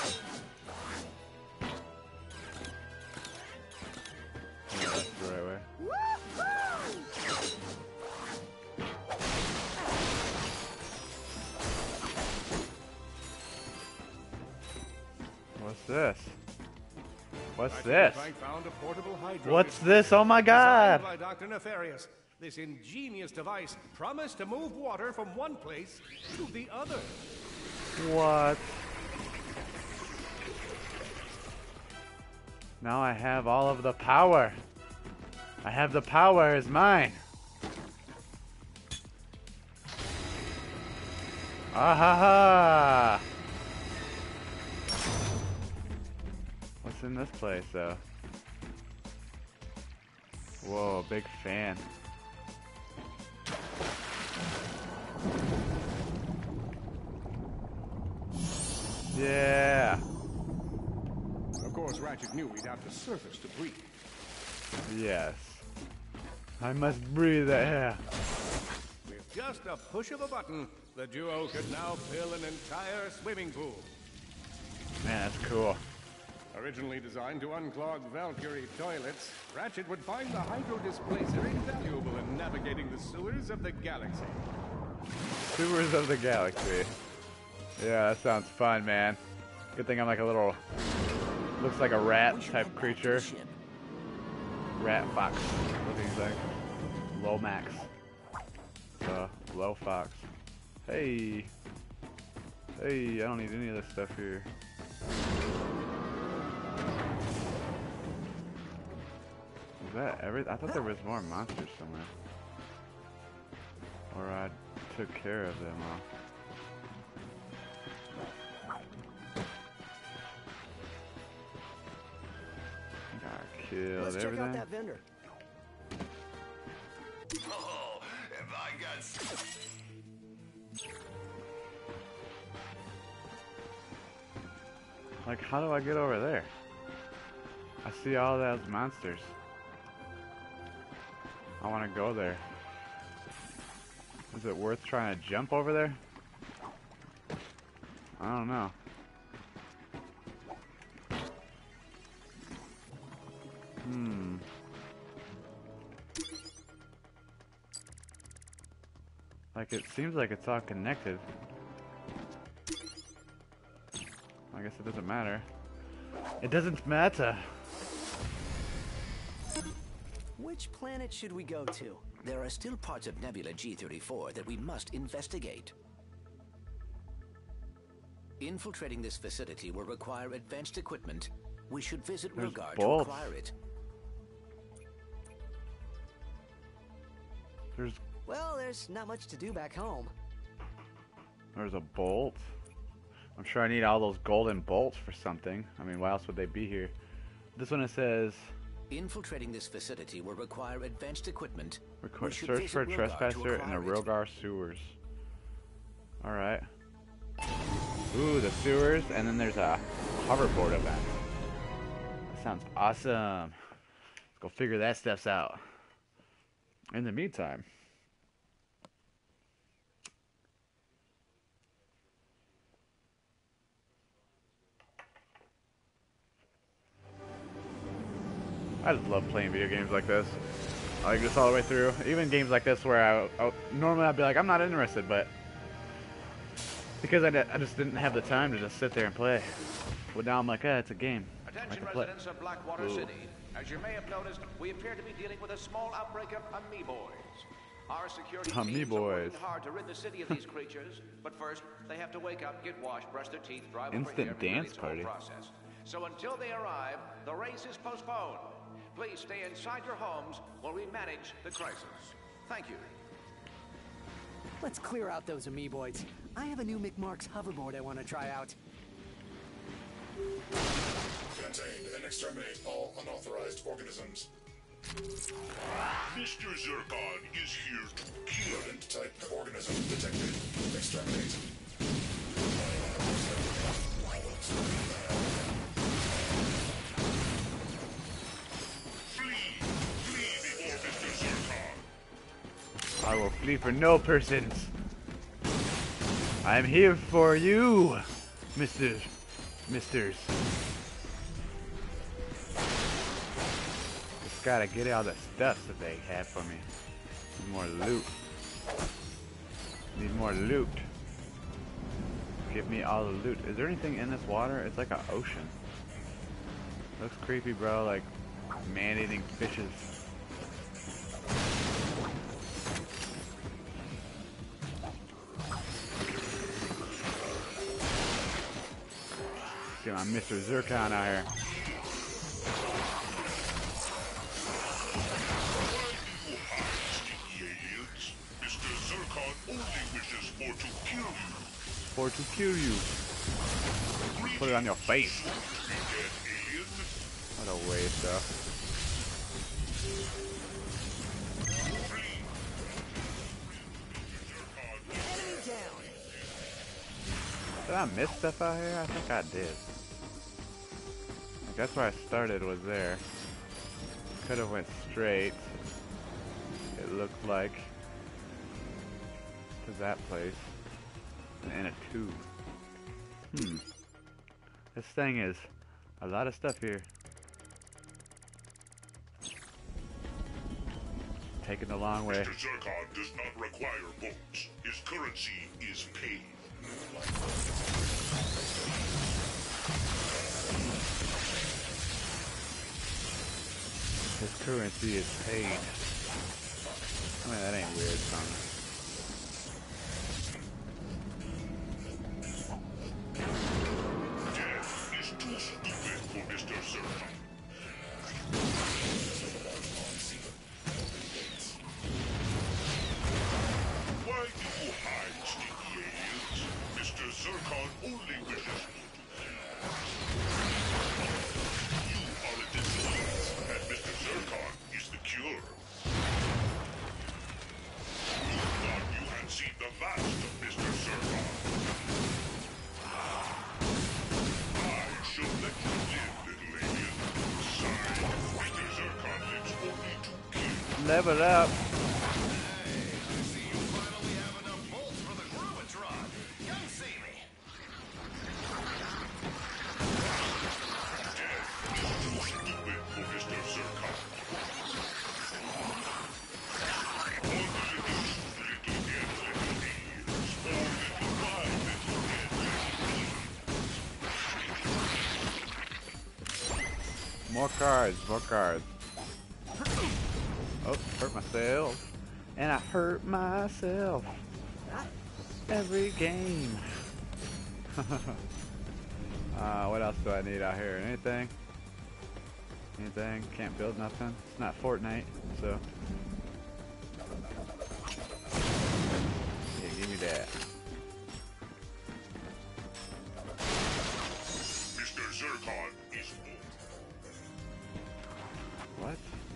Yeah, that's the right way. What's this? What's this? I found a portable hydro What's dispenser this? Oh my God! designed by Doctor Nefarious. This ingenious device promised to move water from one place to the other. What? Now I have all of the power. I have the power is mine. Ah ha ha! What's in this place though? Whoa, big fan. Yeah. Of course, Ratchet knew he'd have to surface to breathe. Yes. I must breathe the air. With just a push of a button, the duo could now fill an entire swimming pool. Man, that's cool. Originally designed to unclog Valkyrie toilets, Ratchet would find the hydro displacer invaluable in navigating the sewers of the galaxy. Sewers of the galaxy. Yeah, that sounds fun, man. Good thing I'm like a little... Looks like a rat type creature. Rat fox. What do you think? Lomax. Uh, low fox. Hey. Hey, I don't need any of this stuff here. Is that every? I thought there was more monsters somewhere. Or I took care of them all. Killed Let's check everything. out that vendor. Oh, have I got... Like, how do I get over there? I see all those monsters. I want to go there. Is it worth trying to jump over there? I don't know. Hmm. Like, Like, it seems like it's all connected. I guess it doesn't matter. It doesn't matter. Which planet should we go to? There are still parts of Nebula G thirty-four that we must investigate. Infiltrating this facility will require advanced equipment. We should visit There's Rilgar to bolts. acquire it. There's Well, there's not much to do back home. there's a bolt. I'm sure I need all those golden bolts for something. I mean, why else would they be here? This one it says Infiltrating this facility will require advanced equipment. record We should search for a visit Rilgar to trespasser in the acquire it. Rilgar sewers. All right. Ooh, the sewers, and then there's a hoverboard event. That sounds awesome. Let's go figure that stuff out. In the meantime, I just love playing video games like this. Like this all the way through. Even games like this where I, I normally I'd be like, I'm not interested, but because I, di- I just didn't have the time to just sit there and play. But now I'm like, ah, it's a game. I Attention can play. residents of Blackwater Ooh. City. As you may have noticed, we appear to be dealing with a small outbreak of amoeboids. Our security teams are Amoeboids. working hard to rid the city of these creatures, but first they have to wake up, get washed, brush their teeth, drive over Instant here, and dance manage the whole party. process. So until they arrive, the race is postponed. Please stay inside your homes while we manage the crisis. Thank you. Let's clear out those amoeboids. I have a new McMark's hoverboard I want to try out. Contain and exterminate all unauthorized organisms. Mister Zircon is here to kill. Current type of organism detected. Exterminate. Flee! Flee before Mister Zircon. I will flee for no persons. I am here for you, Mister Misters. Just gotta get all the stuff that they have for me. Need more loot. Need more loot. Give me all the loot. Is there anything in this water? It's like an ocean. Looks creepy, bro. Like man-eating fishes. Get my Mister Zircon out here. Aliens, Mister Zircon only wishes for to kill you. For to kill you. Put it on your face. What a waste, though. Enemy down. Did I miss stuff out here? I think I did. Like, that's where I started, was there. Could have went straight. It looked like to that place. And a tube. Hmm. This thing is a lot of stuff here. Taking the long way. Mister Zircon does not require votes. His currency is pain. His currency is paid. I mean, that ain't weird, son. Death is too stupid for Mister Zircon. Why do you hide, sneaky aliens? Mister Zircon only wishes you to kill. You are a disease, and Mister Zircon is the cure. You thought you had seen the last of Mister Zircon. I shall let you live, little alien. Sorry, Mister Zircon lives only to kill. Level up. More cards, more cards. Oh, hurt myself. And I hurt myself. Every game. uh, what else do I need out here? Anything? Anything? Can't build nothing. It's not Fortnite, so. Yeah, give me that. Mister Zircon is full. What?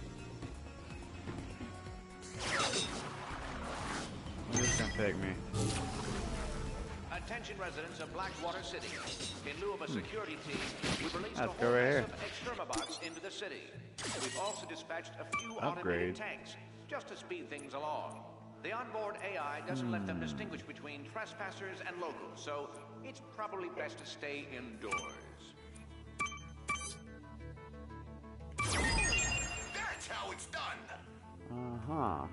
Who's gonna take me? Attention residents of Blackwater City. In lieu of a security team, we've released Let's a go whole right mass here. of extremabots into the city. We've also dispatched a few Upgrade. automated tanks, just to speed things along. The onboard A I doesn't let them distinguish between trespassers and locals, so it's probably best to stay indoors. That's how it's done. Uh-huh.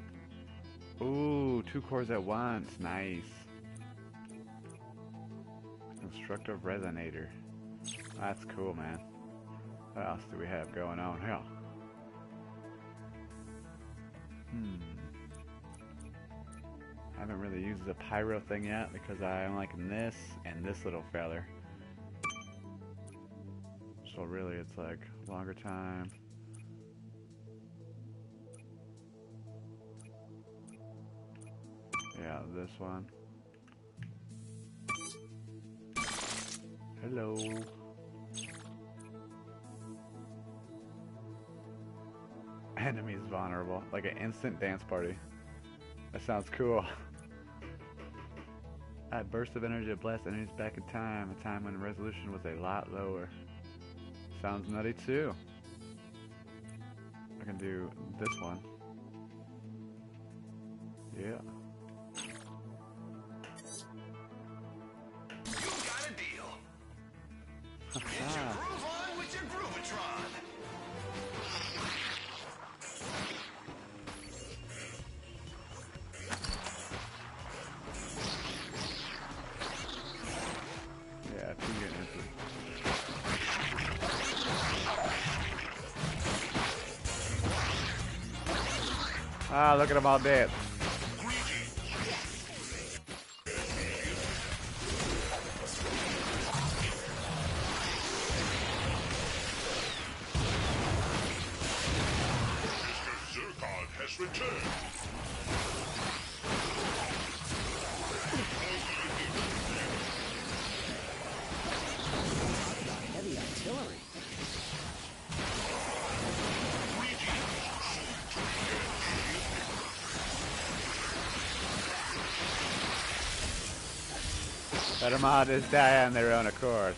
Ooh, two cores at once. Nice. Constructive resonator. That's cool, man. What else do we have going on here? Hmm. I haven't really used the pyro thing yet because I'm liking this and this little feather. So really it's like longer time. Yeah, this one. Hello. Enemies vulnerable. Like an instant dance party. That sounds cool. A burst of energy that blasts enemies back in time. A time when resolution was a lot lower. Sounds nutty too. I can do this one. Yeah. Get your groove on with your Groovatron. Yeah, two getting into it. Ah, look at them all dead. Heavy artillery. Let them all just die on their own accord.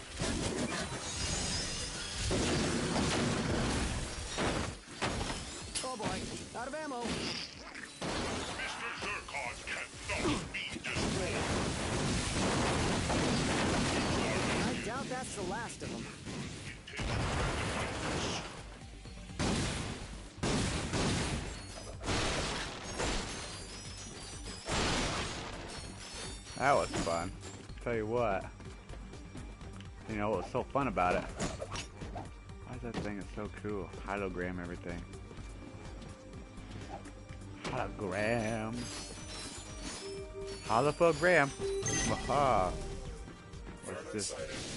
Oh boy, out of ammo. Mister Zircon cannot be destroyed. I doubt that's the last of them. That was fun. Tell you what. You know what was so fun about it? Why is that thing is so cool? Hologram everything. Hologram. Hologram. Aha. What's this?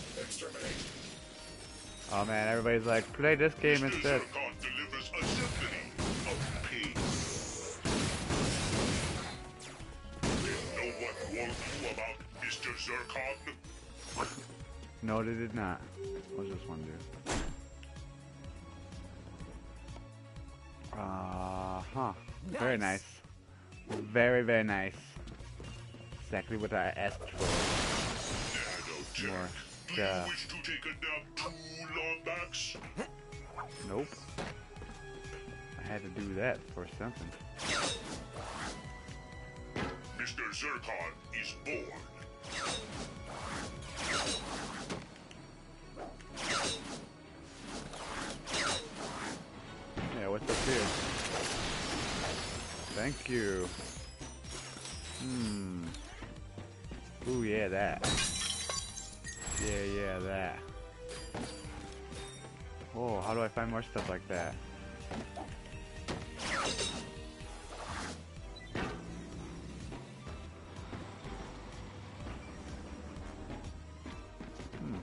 Oh man, everybody's like, play this game instead. Zircon delivers a symphony of pain. Did no one warn you about Mister Zircon? No, they did not. What's this one do? Uh huh. Very nice. Very, very nice. Exactly what I asked for. More. Do Uh, you wish to take a nap too, Longbacks? nope. I had to do that for something. Mister Zircon is born. Yeah, what's up here? Thank you. Hmm. Ooh, yeah, that. Yeah, yeah, that. Oh, how do I find more stuff like that? Hmm.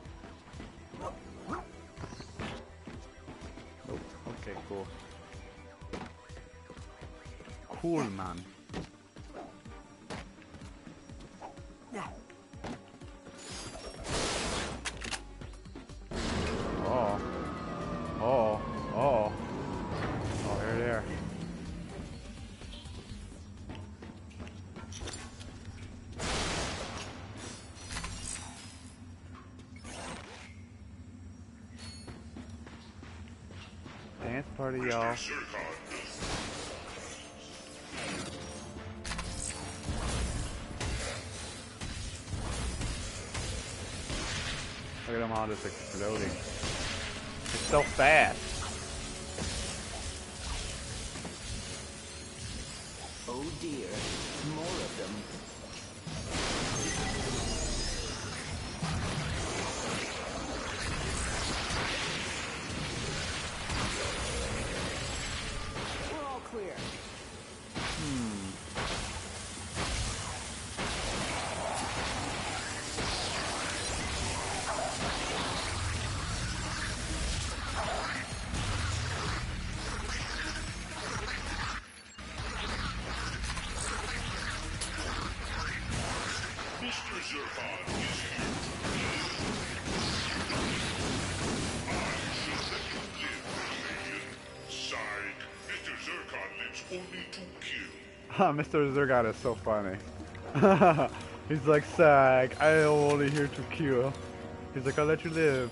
Oh, okay, cool. Cool, man. Oh. Oh. Oh. Oh, here they are. Dance party, y'all. Look at them all just exploding. It's so fast. Oh dear, more of them. We're all clear. Hmm. Mister Zircon is here. I should let you live, alien. Psych. Mister Zircon lives only to kill. Mister Zurgot is so funny. He's like, Sag, I am only here to kill. He's like, I'll let you live.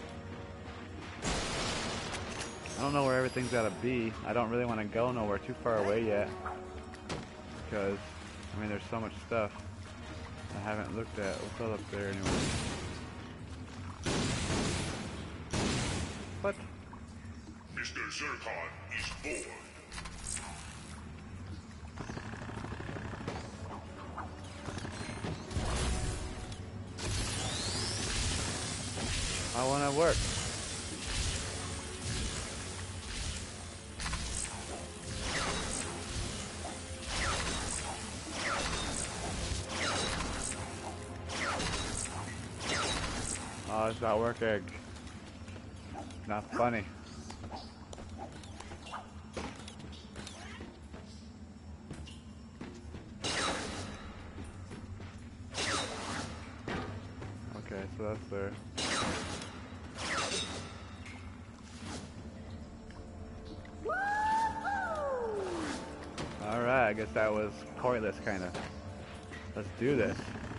I don't know where everything's gotta be. I don't really want to go nowhere too far away yet. Because, I mean, there's so much stuff I haven't looked at. What's all up there anyway? What? Mister Zircon is born. I want to work. Oh, it's not working. Not funny. Okay, so that's there. Alright, I guess that was pointless, kind of. Let's do this.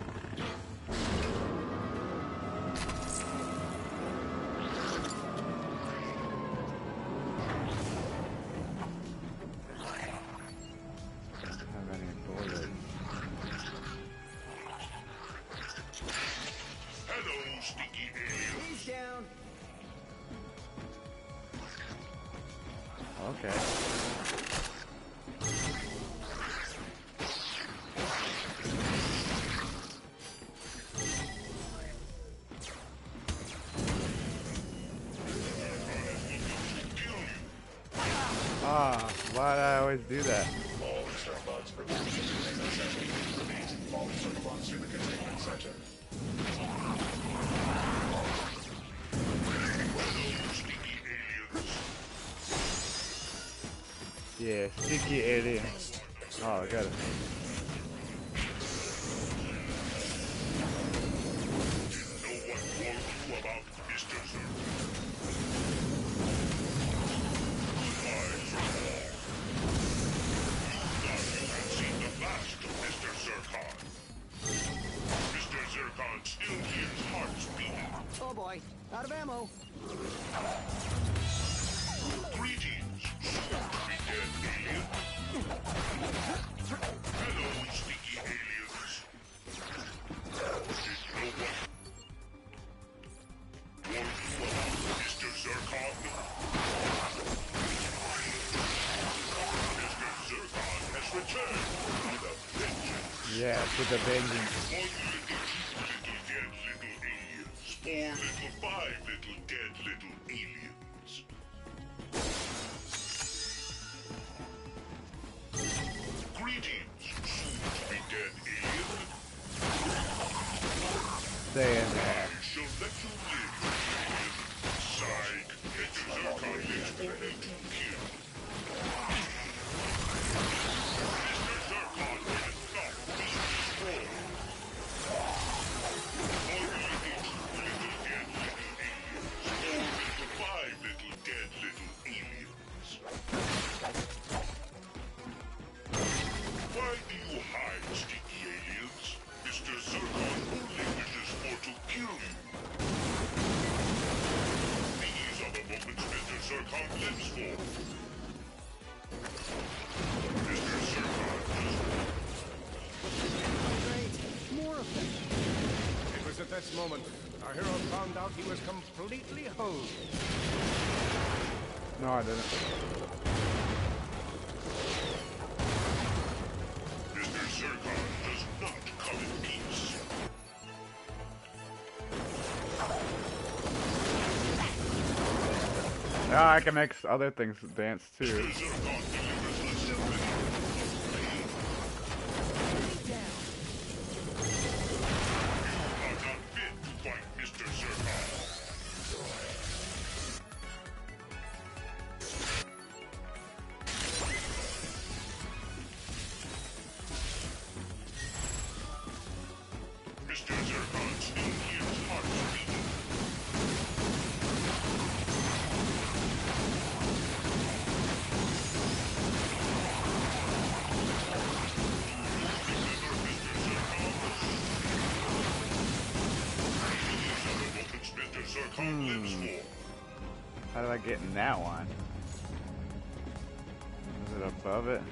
Hello, stinky alien. He's down. Okay. Ah, why do I always do that? All Cephalots prepared to remain assembled. Remain all Cephalots in the containment center. Yeah, sticky aliens. Oh, I got it. No one warned you about Mister Zircon. Eyes are all. You thought you had seen the last of Mister Zircon. Mister Zircon still hears hearts beating. Oh boy, out of ammo. Greetings, soon-to-be dead alien. Hello, stinky aliens. Did no one warn you about Mister Zircon? Mister Zircon has returned with a vengeance. Yes, with a vengeance. One little, two little dead little aliens. Four little, five little dead little aliens. Stay in there. It was at this moment our hero found out he was completely hosed. No, I didn't. Mister Zircon does not come in peace. Yeah, I can make other things dance too. Hmm. How do I get in that one? Is it above it?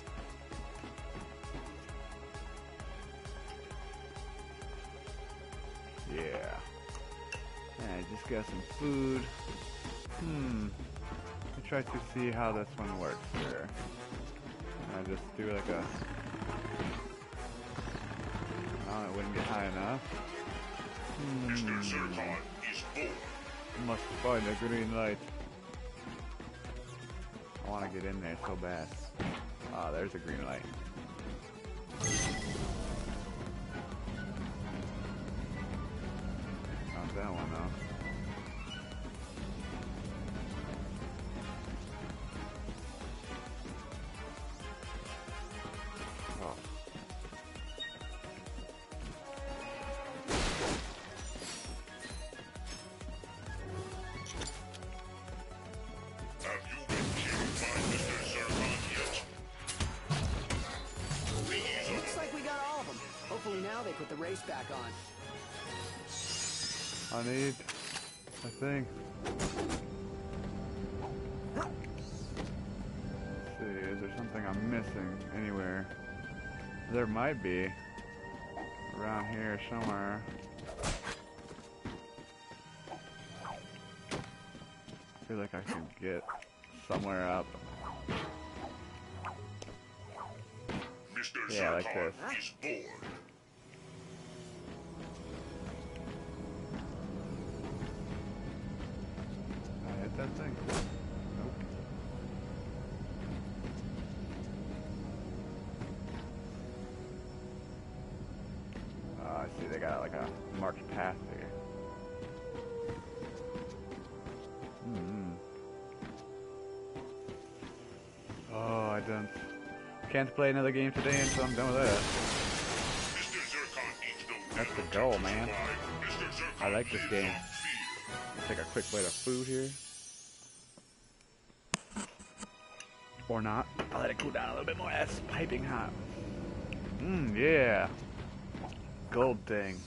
Yeah. I just got some food. Hmm. Let me try to see how this one works here. I just do like a... Oh, it wouldn't get high enough. Hmm. Mister Zircon is born. Must find a green light. I want to get in there so bad. Ah, there's a green light. Not that one though. Oh. Looks like we got all of them. Hopefully now they put the race back on. I need a thing. Let's see, is there something I'm missing anywhere? There might be. Around here somewhere. I feel like I can get somewhere up. Mister Yeah, like Zircon this. is born. I hit that thing. Nope. Oh, I see they got like a marked path here. Hmm. Oh, I don't. Can't play another game today until I'm done with that. That's the goal, man. I like this game. Take a quick bite of food here. Or not. I'll let it cool down a little bit more. That's piping hot. Mmm, yeah. Gold thing.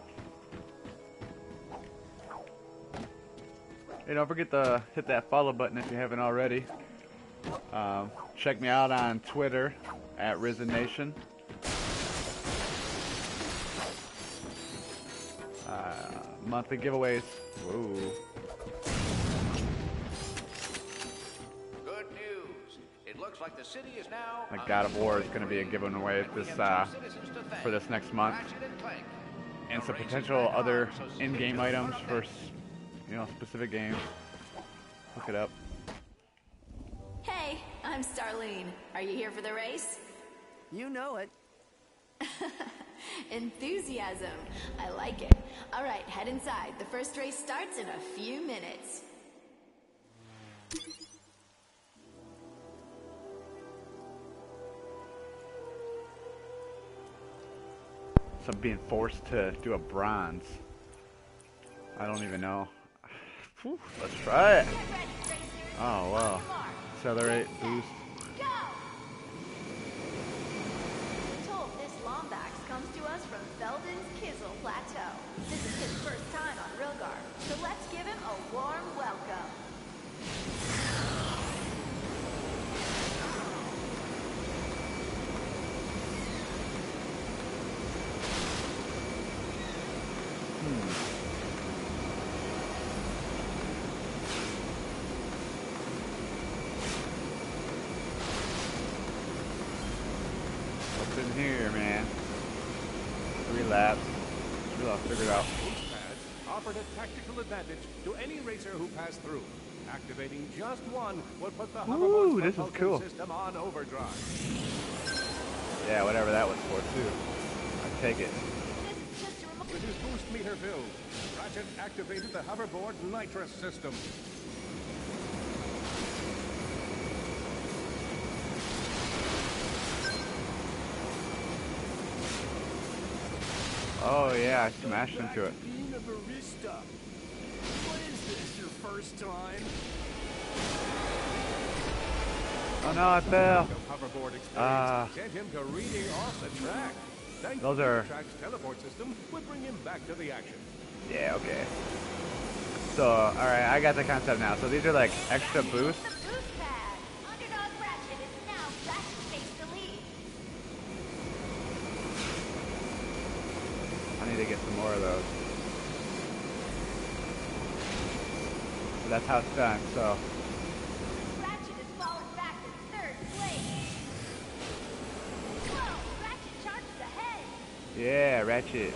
Hey, don't forget to hit that follow button if you haven't already. Um, check me out on Twitter at Risen Nation. Uh, monthly giveaways. Whoa. Good news. It looks like the city is now. Like God of War is going to be a giveaway this uh, for this next month, and some potential other in-game items for you know specific games. Look it up. Hey, I'm Starlene. Are you here for the race? You know it. Enthusiasm. I like it. All right, head inside. The first race starts in a few minutes. So I'm being forced to do a bronze. I don't even know. Whew, let's try it. Oh wow. Accelerate, boost. Told this Lombax comes to us from Felden's Kizzle Plateau. This is his first time on Rilgar, so let's give him a warm welcome. What's in here, man? Three laps. We'll figure it out. Boost pads offered a tactical advantage to any racer who passed through. Activating just one would put the Ooh, hoverboard's this is propulsion cool. system on overdrive. Yeah, whatever that was for, too. I take it. With his boost meter filled, Ratchet activated the hoverboard nitrous system. Oh yeah, I smashed into it. Being a barista. What is this, your first time? Oh no, I fell. The hoverboard experience Ah. sent him careening off the track. Thankfully, Those are- the track's teleport system would bring him back to the action. Yeah, okay. So, alright, I got the concept now. So these are like extra boosts. Boost pad. Underdog Ratchet is now Ratchet face the lead. I need to get some more of those. So that's how it's done, so. Ratchet has fallen back to third place. Whoa, Ratchet charges ahead. Yeah, Ratchet.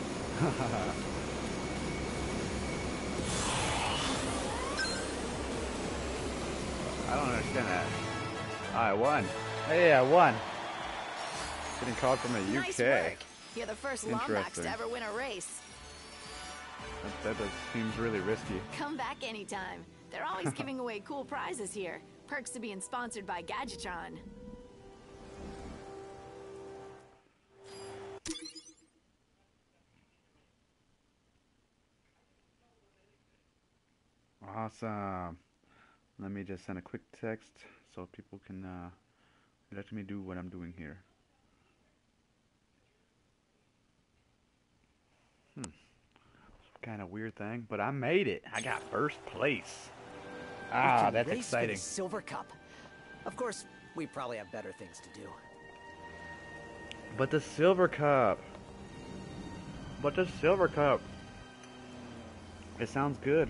I don't understand that. I won. Hey, I won. Getting called from the U K. Nice work. You're the first Lombax Interesting. to ever win a race. That, that does, seems really risky. Come back anytime. They're always giving away cool prizes here. Perks to being sponsored by Gadgetron. Awesome. Let me just send a quick text so people can uh, let me do what I'm doing here. Hmm. Kind of weird thing, but I made it. I got first place. Ah, We can that's race for exciting. the Silver Cup. Of course, we probably have better things to do. But the Silver Cup. But the Silver Cup. It sounds good.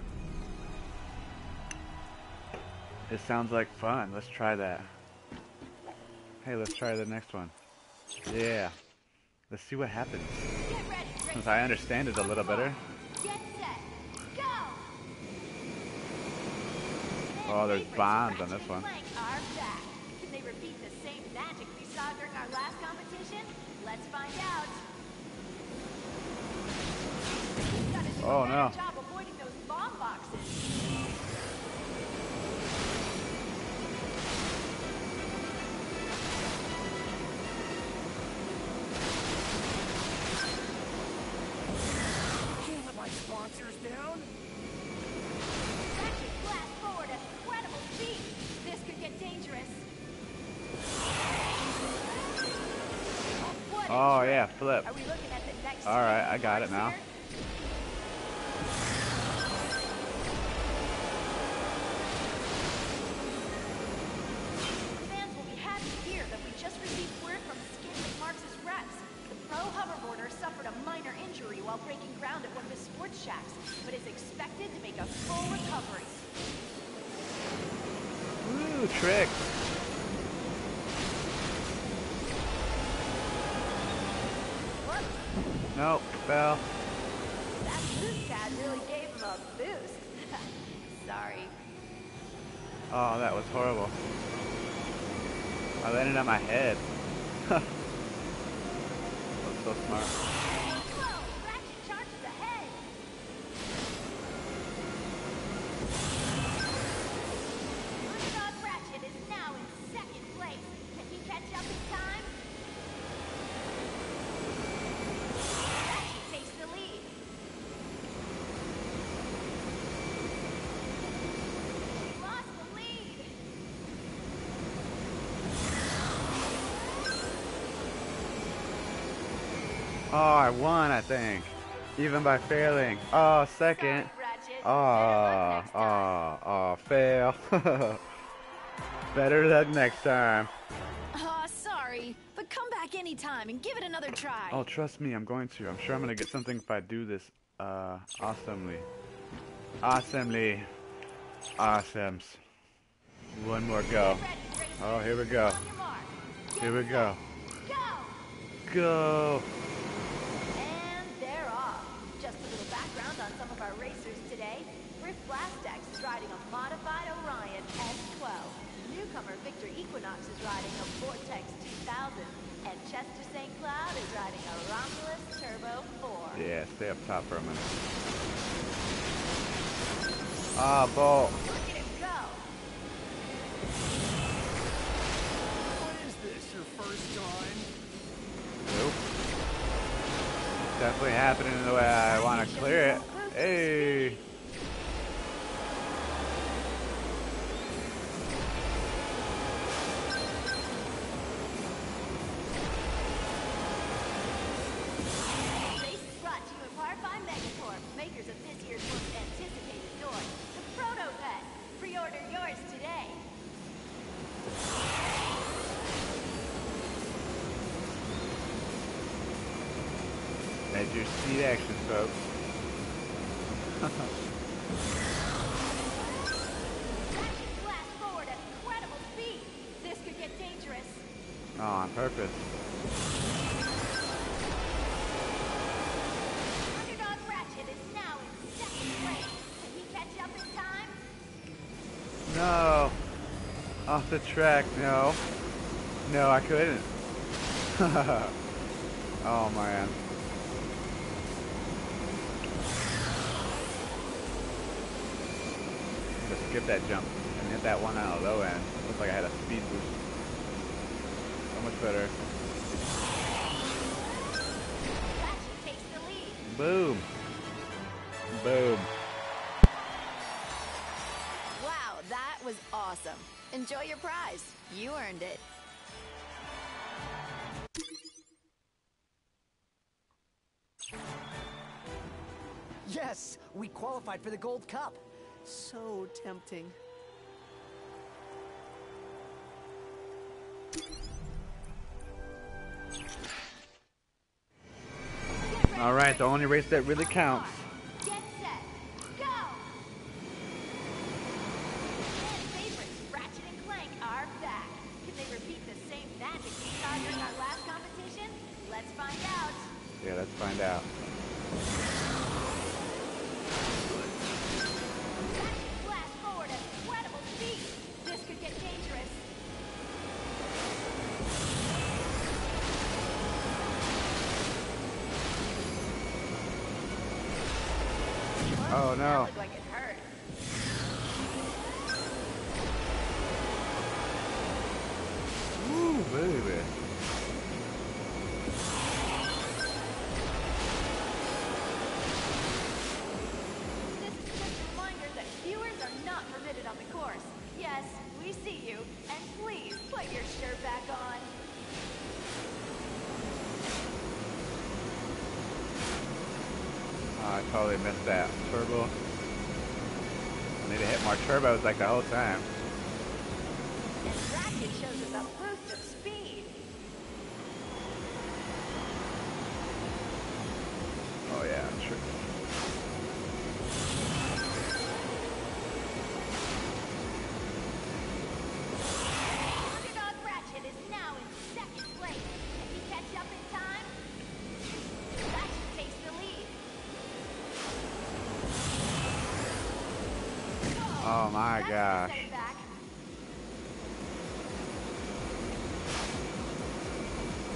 It sounds like fun. Let's try that. Hey, let's try the next one. Yeah. Let's see what happens. Since I understand it a little better. Get set. Go. Oh, there's bombs on this one. Blank are back. Can they repeat the same magic we saw during our last competition? Let's find out. We've got to do Oh, a better no. job avoiding those bomb boxes. Can't let my sponsors down. Ratchet blast forward at incredible speed. This could get dangerous. What a Oh, trip. yeah, flip. Are we looking at the next Alright, I got it now. Fans will be happy to hear that we just received word from Skid McMarks' reps. The pro hoverboarder suffered a minor injury while breaking ground at one of his sports shacks, but is expected to make a full recovery. Ooh, trick. Nope, fell. That boost pad really gave him a boost. Sorry. Oh, that was horrible. I landed on my head. That's so smart. Ratchet charges ahead. Underdog Ratchet is now in second place. Can he catch up in time? Ratchet takes the lead. He lost the lead. Oh, I won, I think. Even by failing. Oh, second. Oh, oh, oh, fail. Better luck next time. Aw, sorry, but come back anytime and give it another try. Oh, trust me, I'm going to. I'm sure I'm going to get something if I do this, uh, awesomely. Awesomely. Awesomes. One more go. Oh, here we go. Here we go. Go. And they're off. Just a little background on some of our racers today. Riff Blastex is riding a modified Orion S twelve. Newcomer Victor Equinox is riding a Vortex two thousand. And Chester Saint Cloud is riding a Romulus Turbo four. Yeah, stay up top for a minute. Ah, ball. Look at him go. What is this, your first time? Nope. Definitely happening the way I want to clear it. Hey. Race is brought to you in part by Megacorp, makers of this year's most anticipated toy, the Protopet. Pre-order yours today. That's your speed action, folks. Ratchet blast forward at incredible speed. This could get dangerous. Oh, on purpose. Underdog Ratchet is now in second place. Can he catch up in time? No. Off the track, no. No, I couldn't. Oh, man. Just skip that jump and hit that one on the low end. Looks like I had a speed boost. So much better. Ratchet takes the lead. Boom. Boom. Wow, that was awesome. Enjoy your prize. You earned it. Yes, we qualified for the Gold Cup. So tempting. All right, the only race that really counts. Get set. Go! Fan favorites, Ratchet and Clank, are back. Can they repeat the same magic we saw during our last competition? Let's find out. Yeah, let's find out. Ratchet blast forward at incredible speed. This could get dangerous. Oh, That no. looked like it hurt. Ooh, baby. This is just a reminder that viewers are not permitted on the course. Yes, we see you, and please put your shirt back on. Oh, I totally missed that. Turbo. I need to hit more turbos like the whole time. And Ratchet shows us a boost of speed. Oh yeah, true. Underdog Ratchet is now in second place. Can he catch up in time? Ratchet takes the lead. Oh my That's gosh. set it back.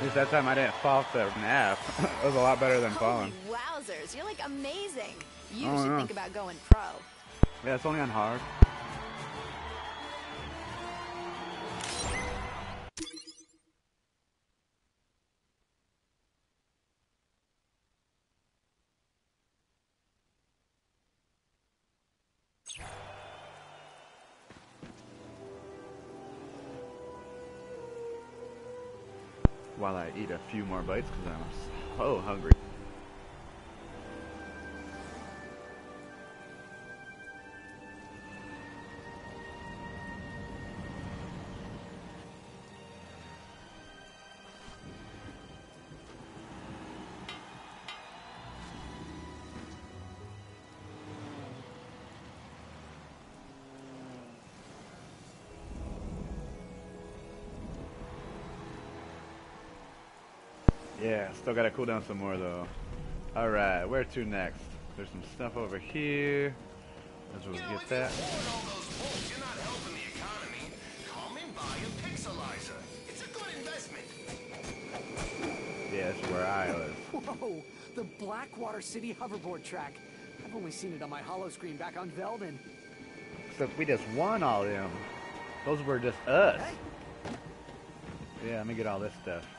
least that time I didn't fall off the nap. It was a lot better than falling. Holy wowzers, you're like amazing. You Oh, should yeah. think about going pro. Yeah, it's only on hard. While I eat a few more bites because I'm so hungry. Yeah, still gotta cool down some more though. Alright, where to next? There's some stuff over here. Let's go get that. You're not helping the economy. Come and buy a Pixelizer. It's a good investment. Yeah, that's where I live. Whoa, the Blackwater City hoverboard track. I've only seen it on my holo screen back on Velden. Except we just won all them. Those were just us. Yeah, let me get all this stuff.